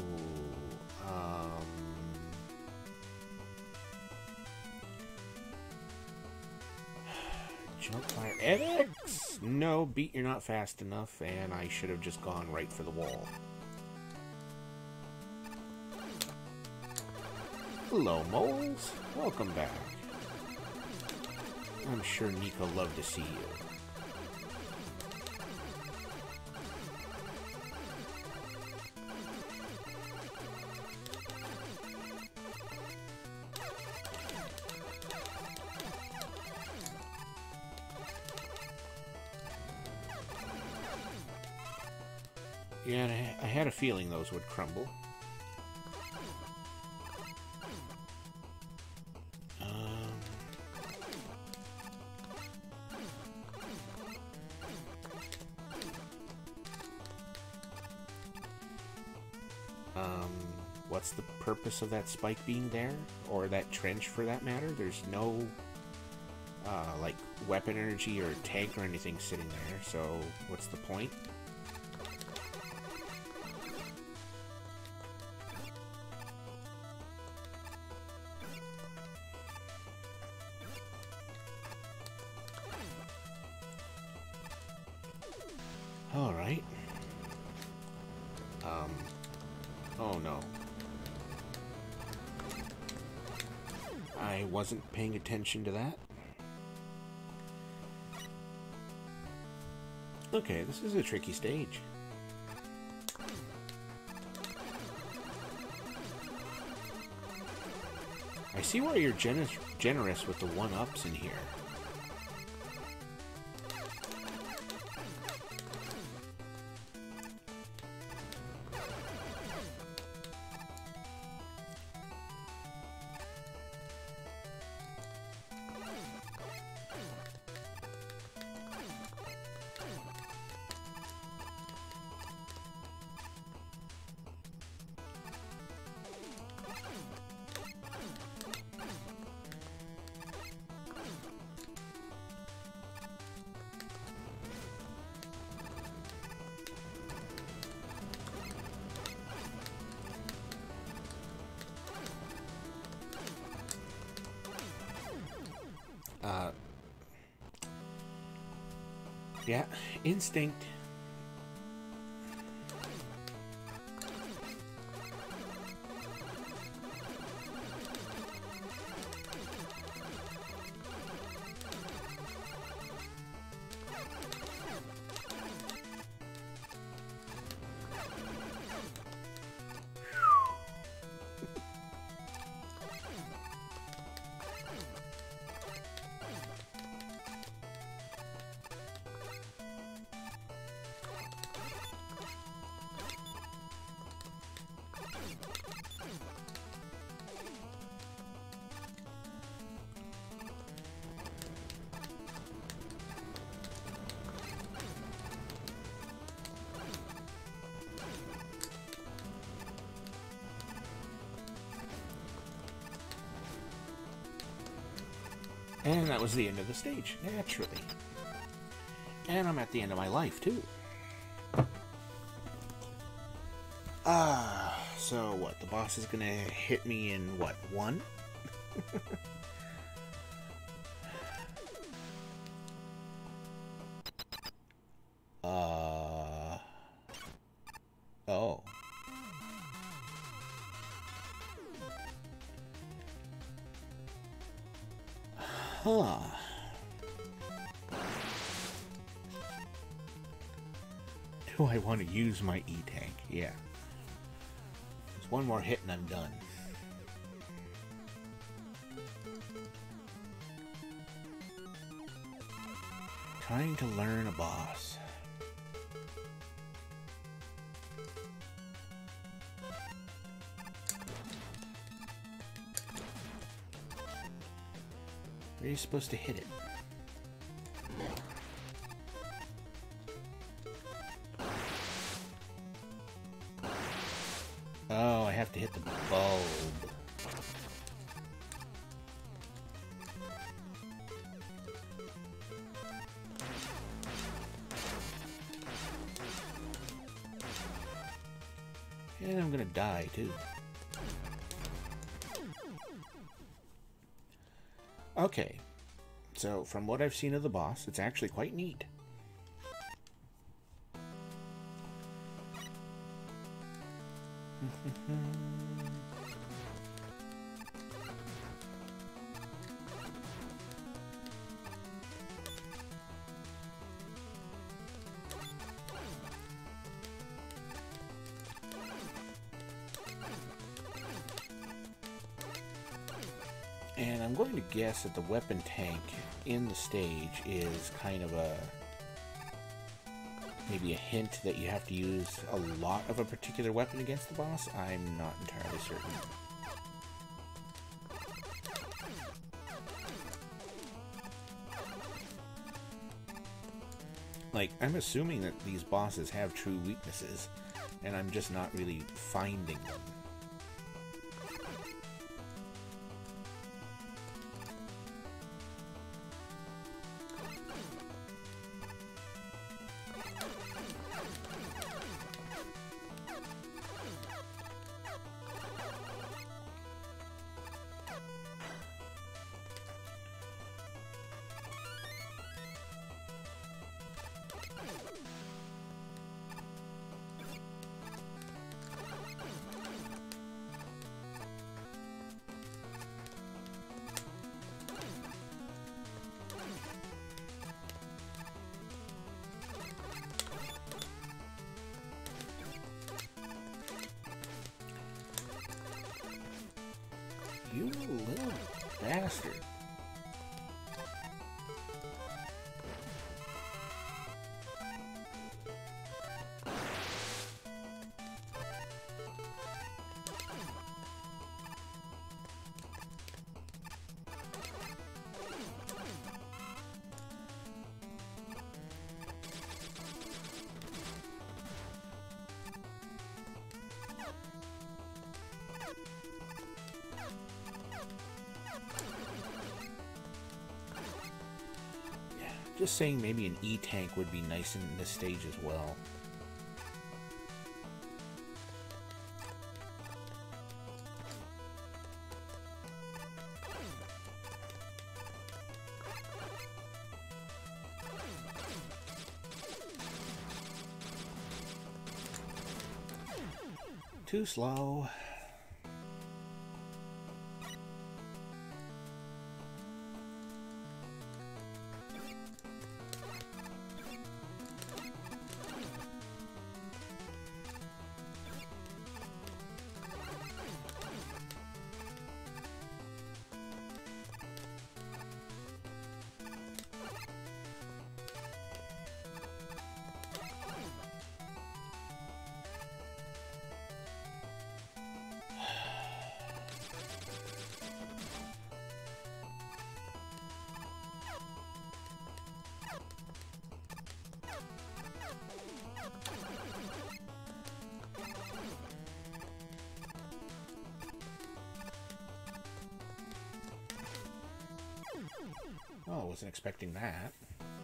Jump fire. X! No, beat, you're not fast enough, and I should have just gone right for the wall. Hello, moles. Welcome back. I'm sure Nico loved to see you. Yeah, I had a feeling those would crumble. What's the purpose of that spike being there? Or that trench, for that matter? There's no, like, weapon energy or tank or anything sitting there, so what's the point? Alright. Oh no. I wasn't paying attention to that. Okay, this is a tricky stage. I see why you're generous with the one-ups in here. Yeah, instinct. And that was the end of the stage, naturally. And I'm at the end of my life, too. So what? The boss is gonna hit me in, what, one? Oh. Huh. Do I want to use my E-Tank? Yeah. Just one more hit and I'm done. Trying to learn a boss. Where are you supposed to hit it? Oh, I have to hit the bulb. And I'm gonna die, too. Okay, so from what I've seen of the boss, it's actually quite neat. And I'm going to guess that the weapon tank in the stage is kind of a... maybe a hint that you have to use a lot of a particular weapon against the boss. I'm not entirely certain. Like, I'm assuming that these bosses have true weaknesses, and I'm just not really finding them. You little bastard. Just saying maybe an E-tank would be nice in this stage as well. Too slow. Oh, I wasn't expecting that.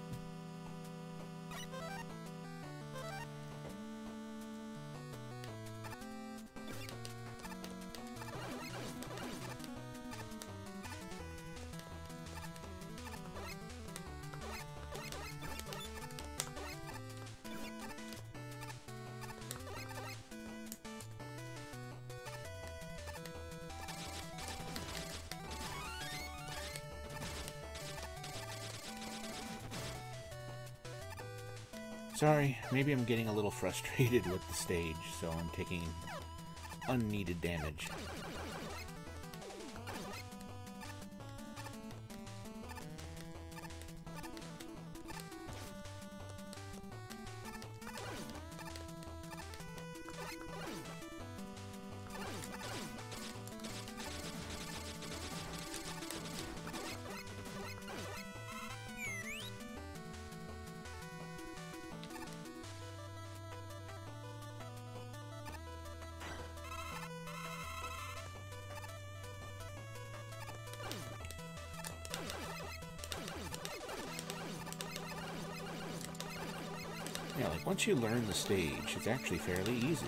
Sorry, maybe I'm getting a little frustrated with the stage, so I'm taking unneeded damage. Yeah, like once you learn the stage, it's actually fairly easy.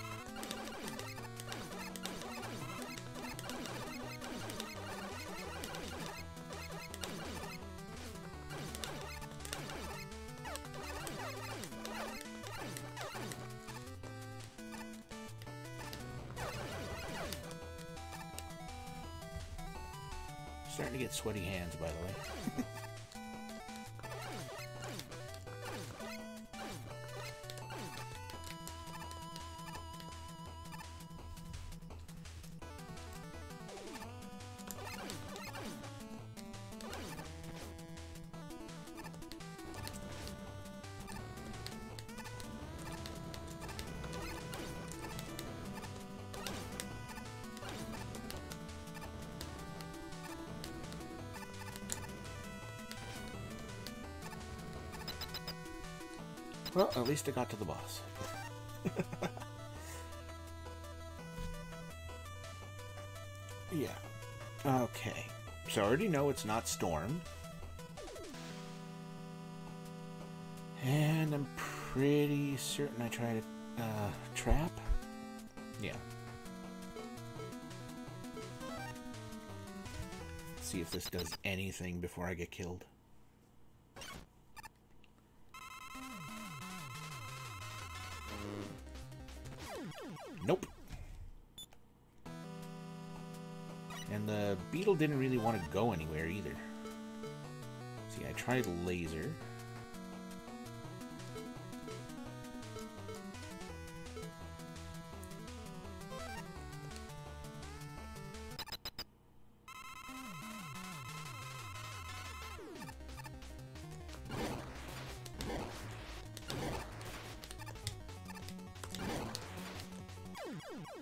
Starting to get sweaty hands, by the way. Well, at least I got to the boss. Yeah. Okay. So I already know it's not Storm. And I'm pretty certain I tried a trap. Yeah. Let's see if this does anything before I get killed. Nope. And the beetle didn't really want to go anywhere either. See, I tried laser.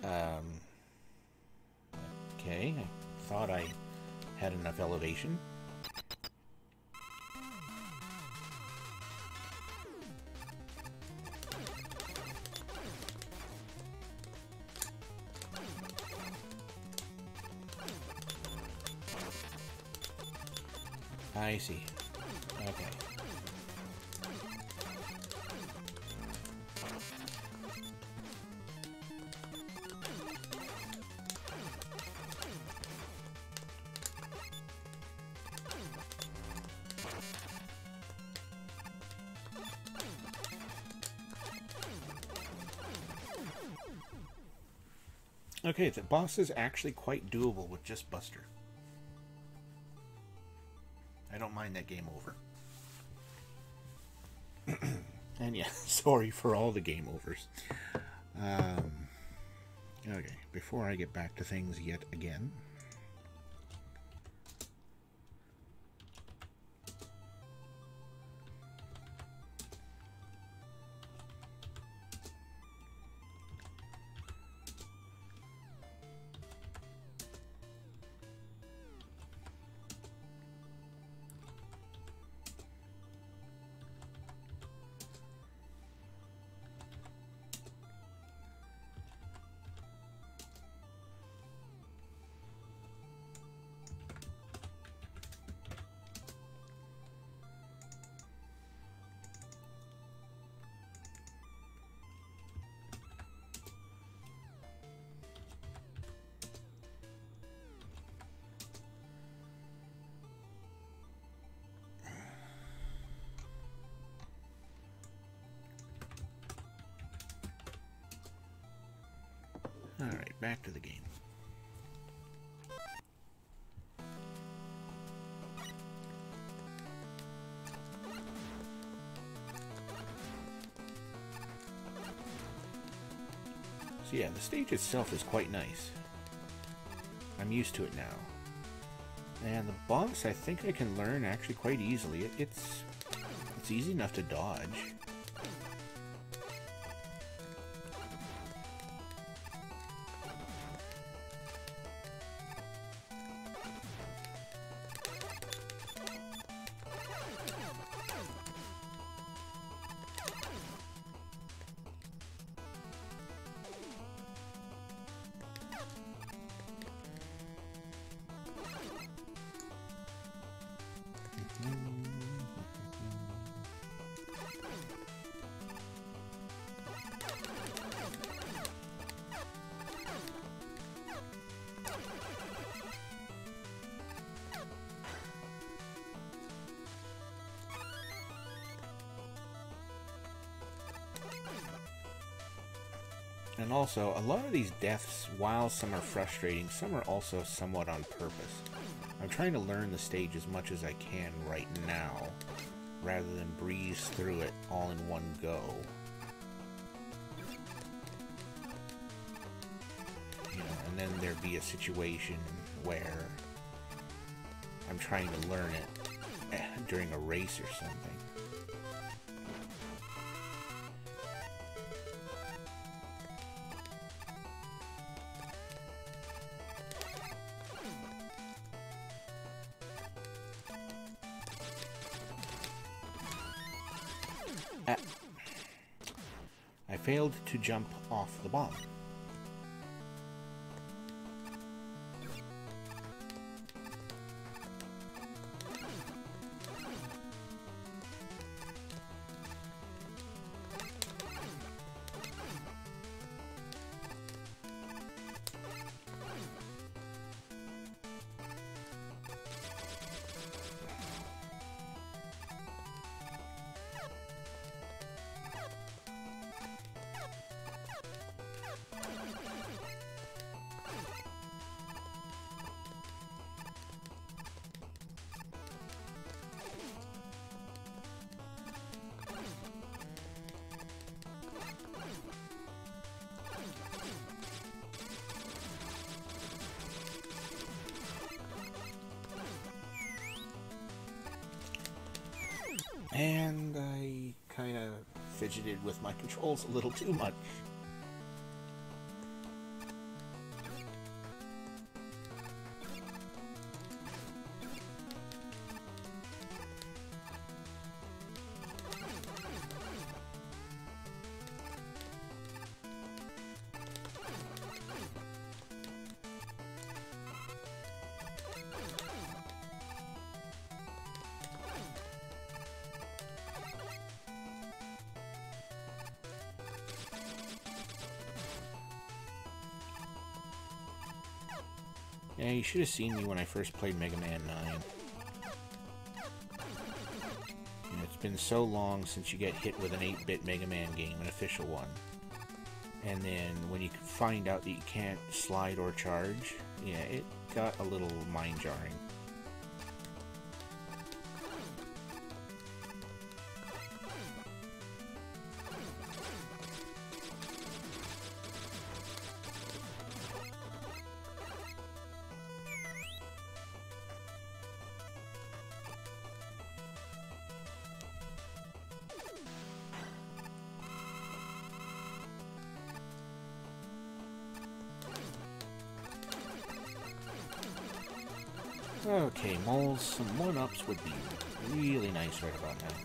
Um, okay, I thought I had enough elevation. I see. Okay. Okay, the boss is actually quite doable with just Buster. I don't mind that game over. And yeah, sorry for all the game overs. Okay, before I get back to things yet again. Alright, back to the game. So yeah, the stage itself is quite nice. I'm used to it now. And the boss, I think I can learn actually quite easily. It's easy enough to dodge. And also, a lot of these deaths, while some are frustrating, some are also somewhat on purpose. I'm trying to learn the stage as much as I can right now, rather than breeze through it all in one go. You know, and then there'd be a situation where I'm trying to learn it during a race or something. I failed to jump off the bomb. And I kind of fidgeted with my controls a little too much. Yeah, you should have seen me when I first played Mega Man 9. You know, it's been so long since you get hit with an 8-bit Mega Man game, an official one. And then when you find out that you can't slide or charge, yeah, it got a little mind-jarring. Okay, moles, some 1-ups would be really nice right about now.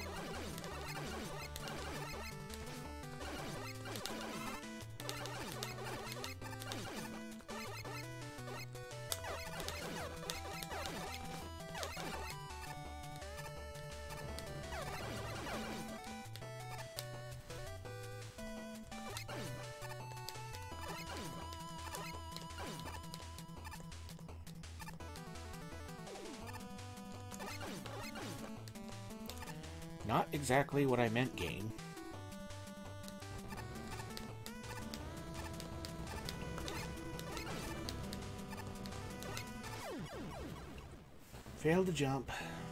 Not exactly what I meant, game. Failed to jump.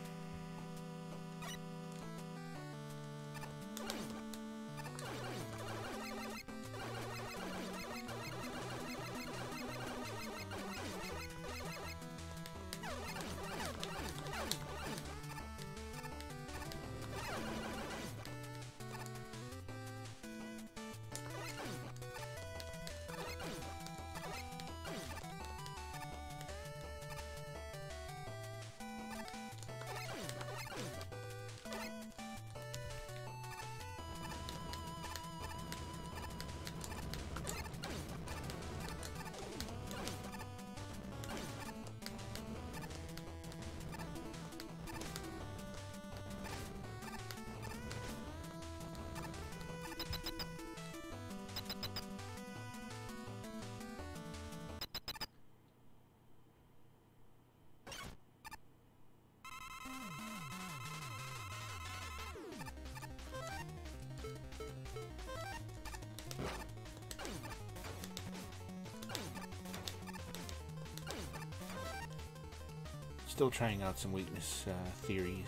Still trying out some weakness theories,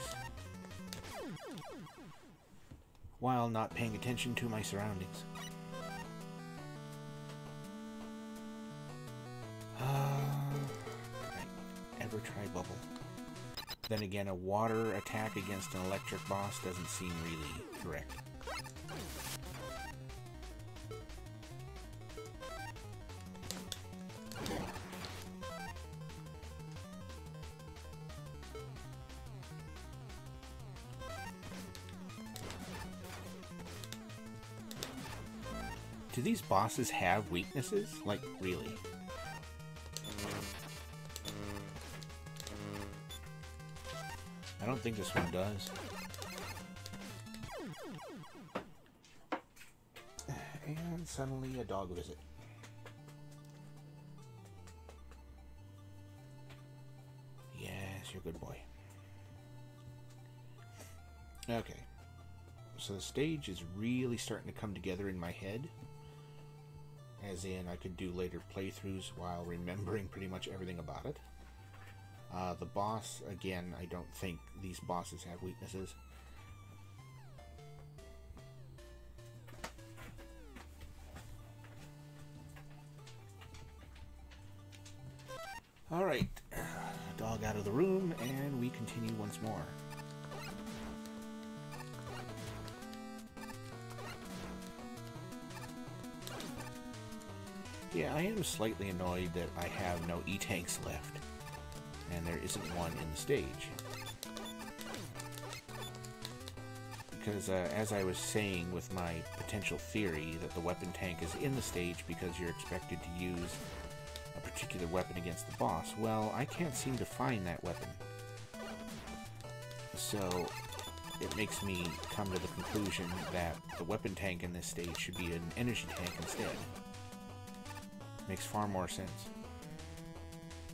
while not paying attention to my surroundings. Did I ever try bubble? Then again, a water attack against an electric boss doesn't seem really correct. Do these bosses have weaknesses? Like, really? I don't think this one does. And suddenly a dog visit. Yes, you're a good boy. Okay. So the stage is really starting to come together in my head. As in, I could do later playthroughs while remembering pretty much everything about it. The boss, again, I don't think these bosses have weaknesses. Alright, dog out of the room, and we continue once more. Yeah, I am slightly annoyed that I have no E-tanks left, and there isn't one in the stage. Because, as I was saying with my potential theory that the weapon tank is in the stage because you're expected to use a particular weapon against the boss, well, I can't seem to find that weapon. So, it makes me come to the conclusion that the weapon tank in this stage should be an energy tank instead. Makes far more sense.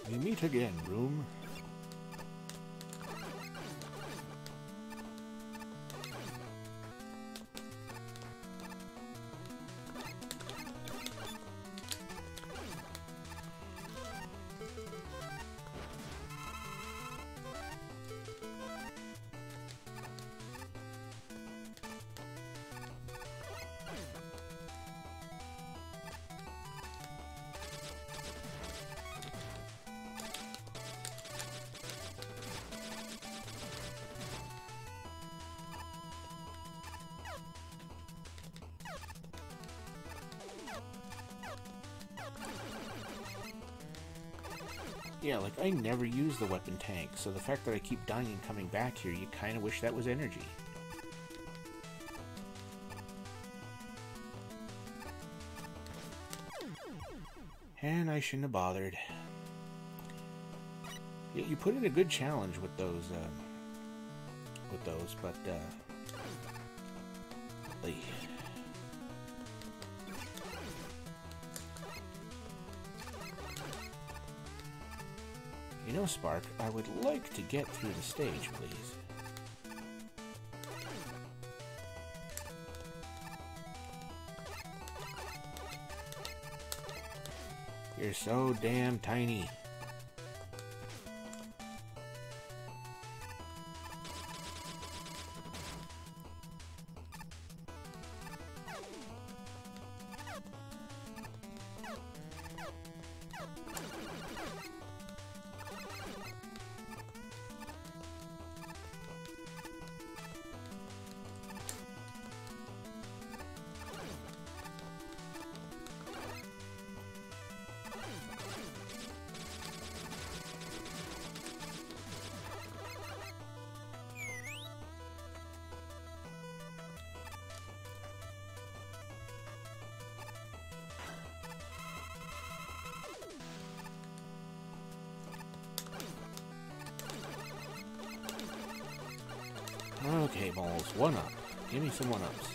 We meet again, room. Yeah, like, I never use the weapon tank, so the fact that I keep dying and coming back here, you kind of wish that was energy. And I shouldn't have bothered. Yeah, you put in a good challenge with those, but, like, you know, Spark, I would like to get through the stage, please. You're so damn tiny. Okay, balls. One up. Give me some one-ups.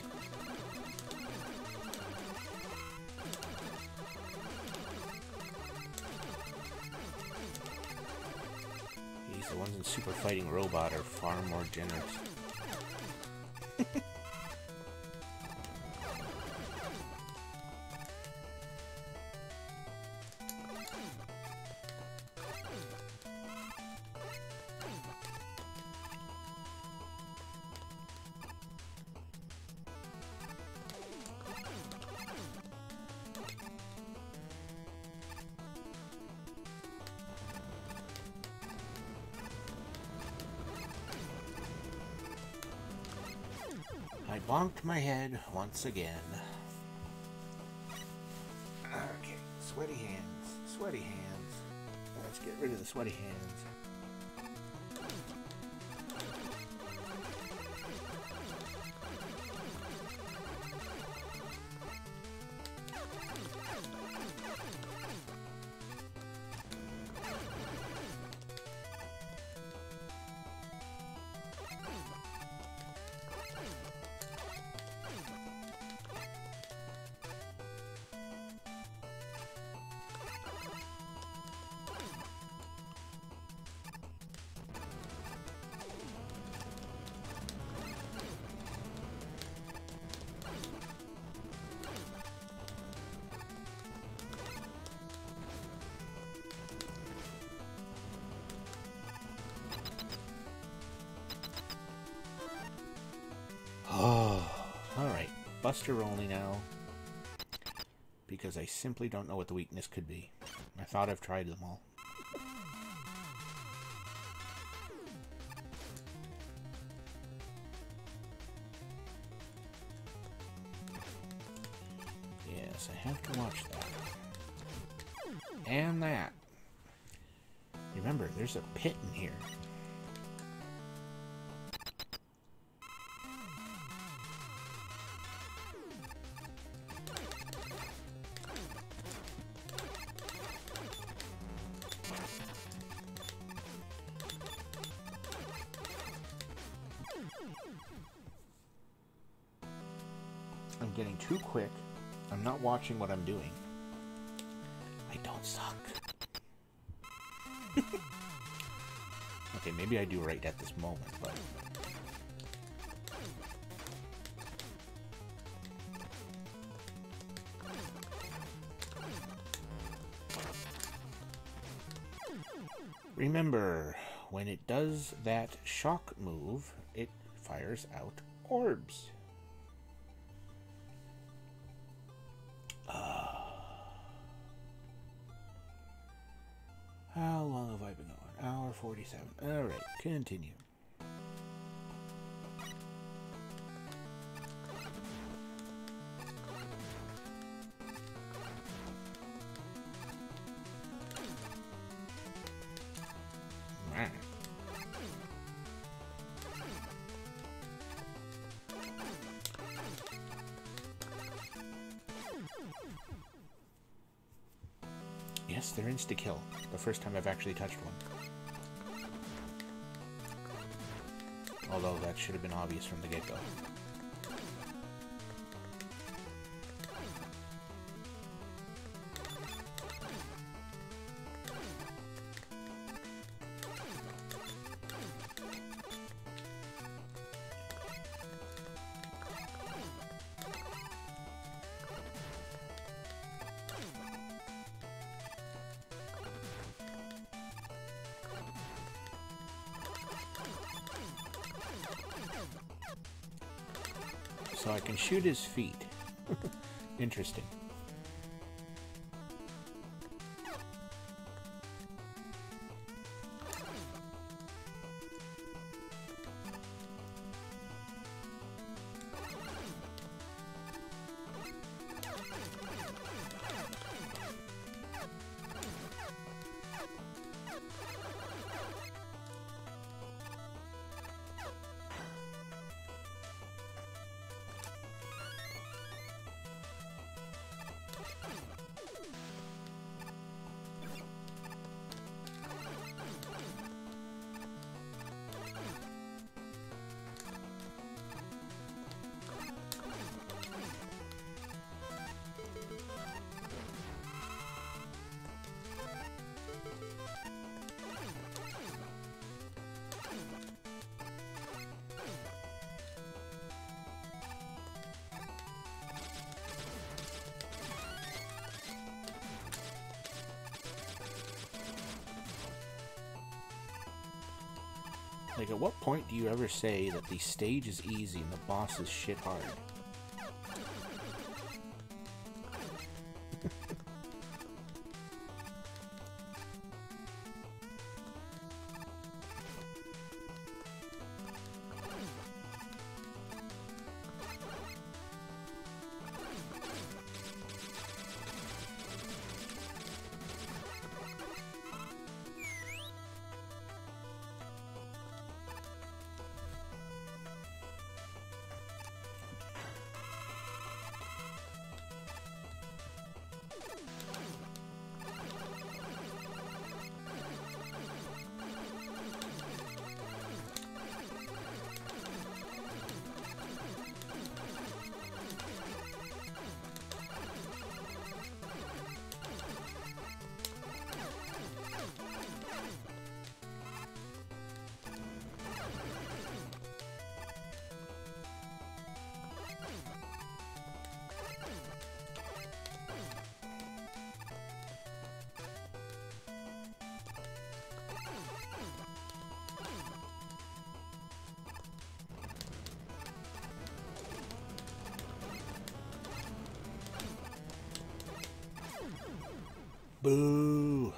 These, the ones in Super Fighting Robot, are far more generous. I bonked my head once again. Okay, sweaty hands, sweaty hands. Let's get rid of the sweaty hands. Oh, alright. Buster only now. Because I simply don't know what the weakness could be. I thought I've tried them all. Yes, I have to watch that. And that. Remember, there's a pit in here. I'm getting too quick. I'm not watching what I'm doing. I don't suck. Okay, maybe I do right at this moment, but... Remember, when it does that shock move, it fires out orbs. How long have I been going? Hour 47. Alright, continue. Yes, they're insta-kill. The first time I've actually touched one. Although that should have been obvious from the get-go. So I can shoot his feet. Interesting. Like, at what point do you ever say that the stage is easy and the boss is shit hard? Boo!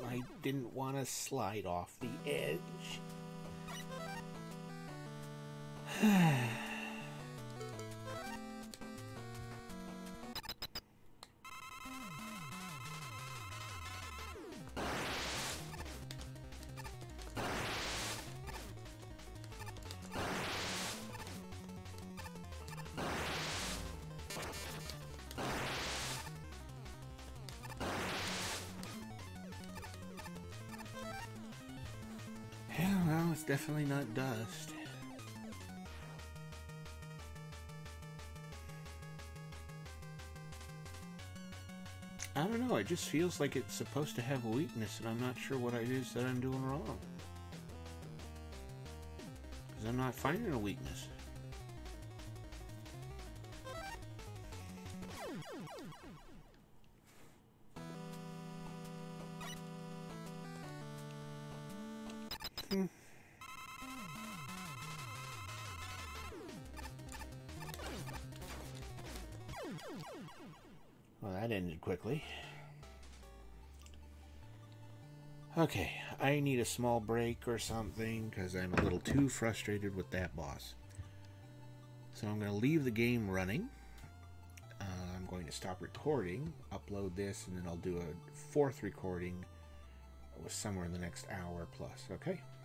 I didn't want to slide off the edge. Yeah, well, it's definitely not dust. I don't know, it just feels like it's supposed to have a weakness, and I'm not sure what it is that I'm doing wrong. Because I'm not finding a weakness. Well, that ended quickly. Okay, I need a small break or something because I'm a little too frustrated with that boss. So I'm going to leave the game running. I'm going to stop recording, upload this, and then I'll do a fourth recording somewhere in the next hour plus, okay?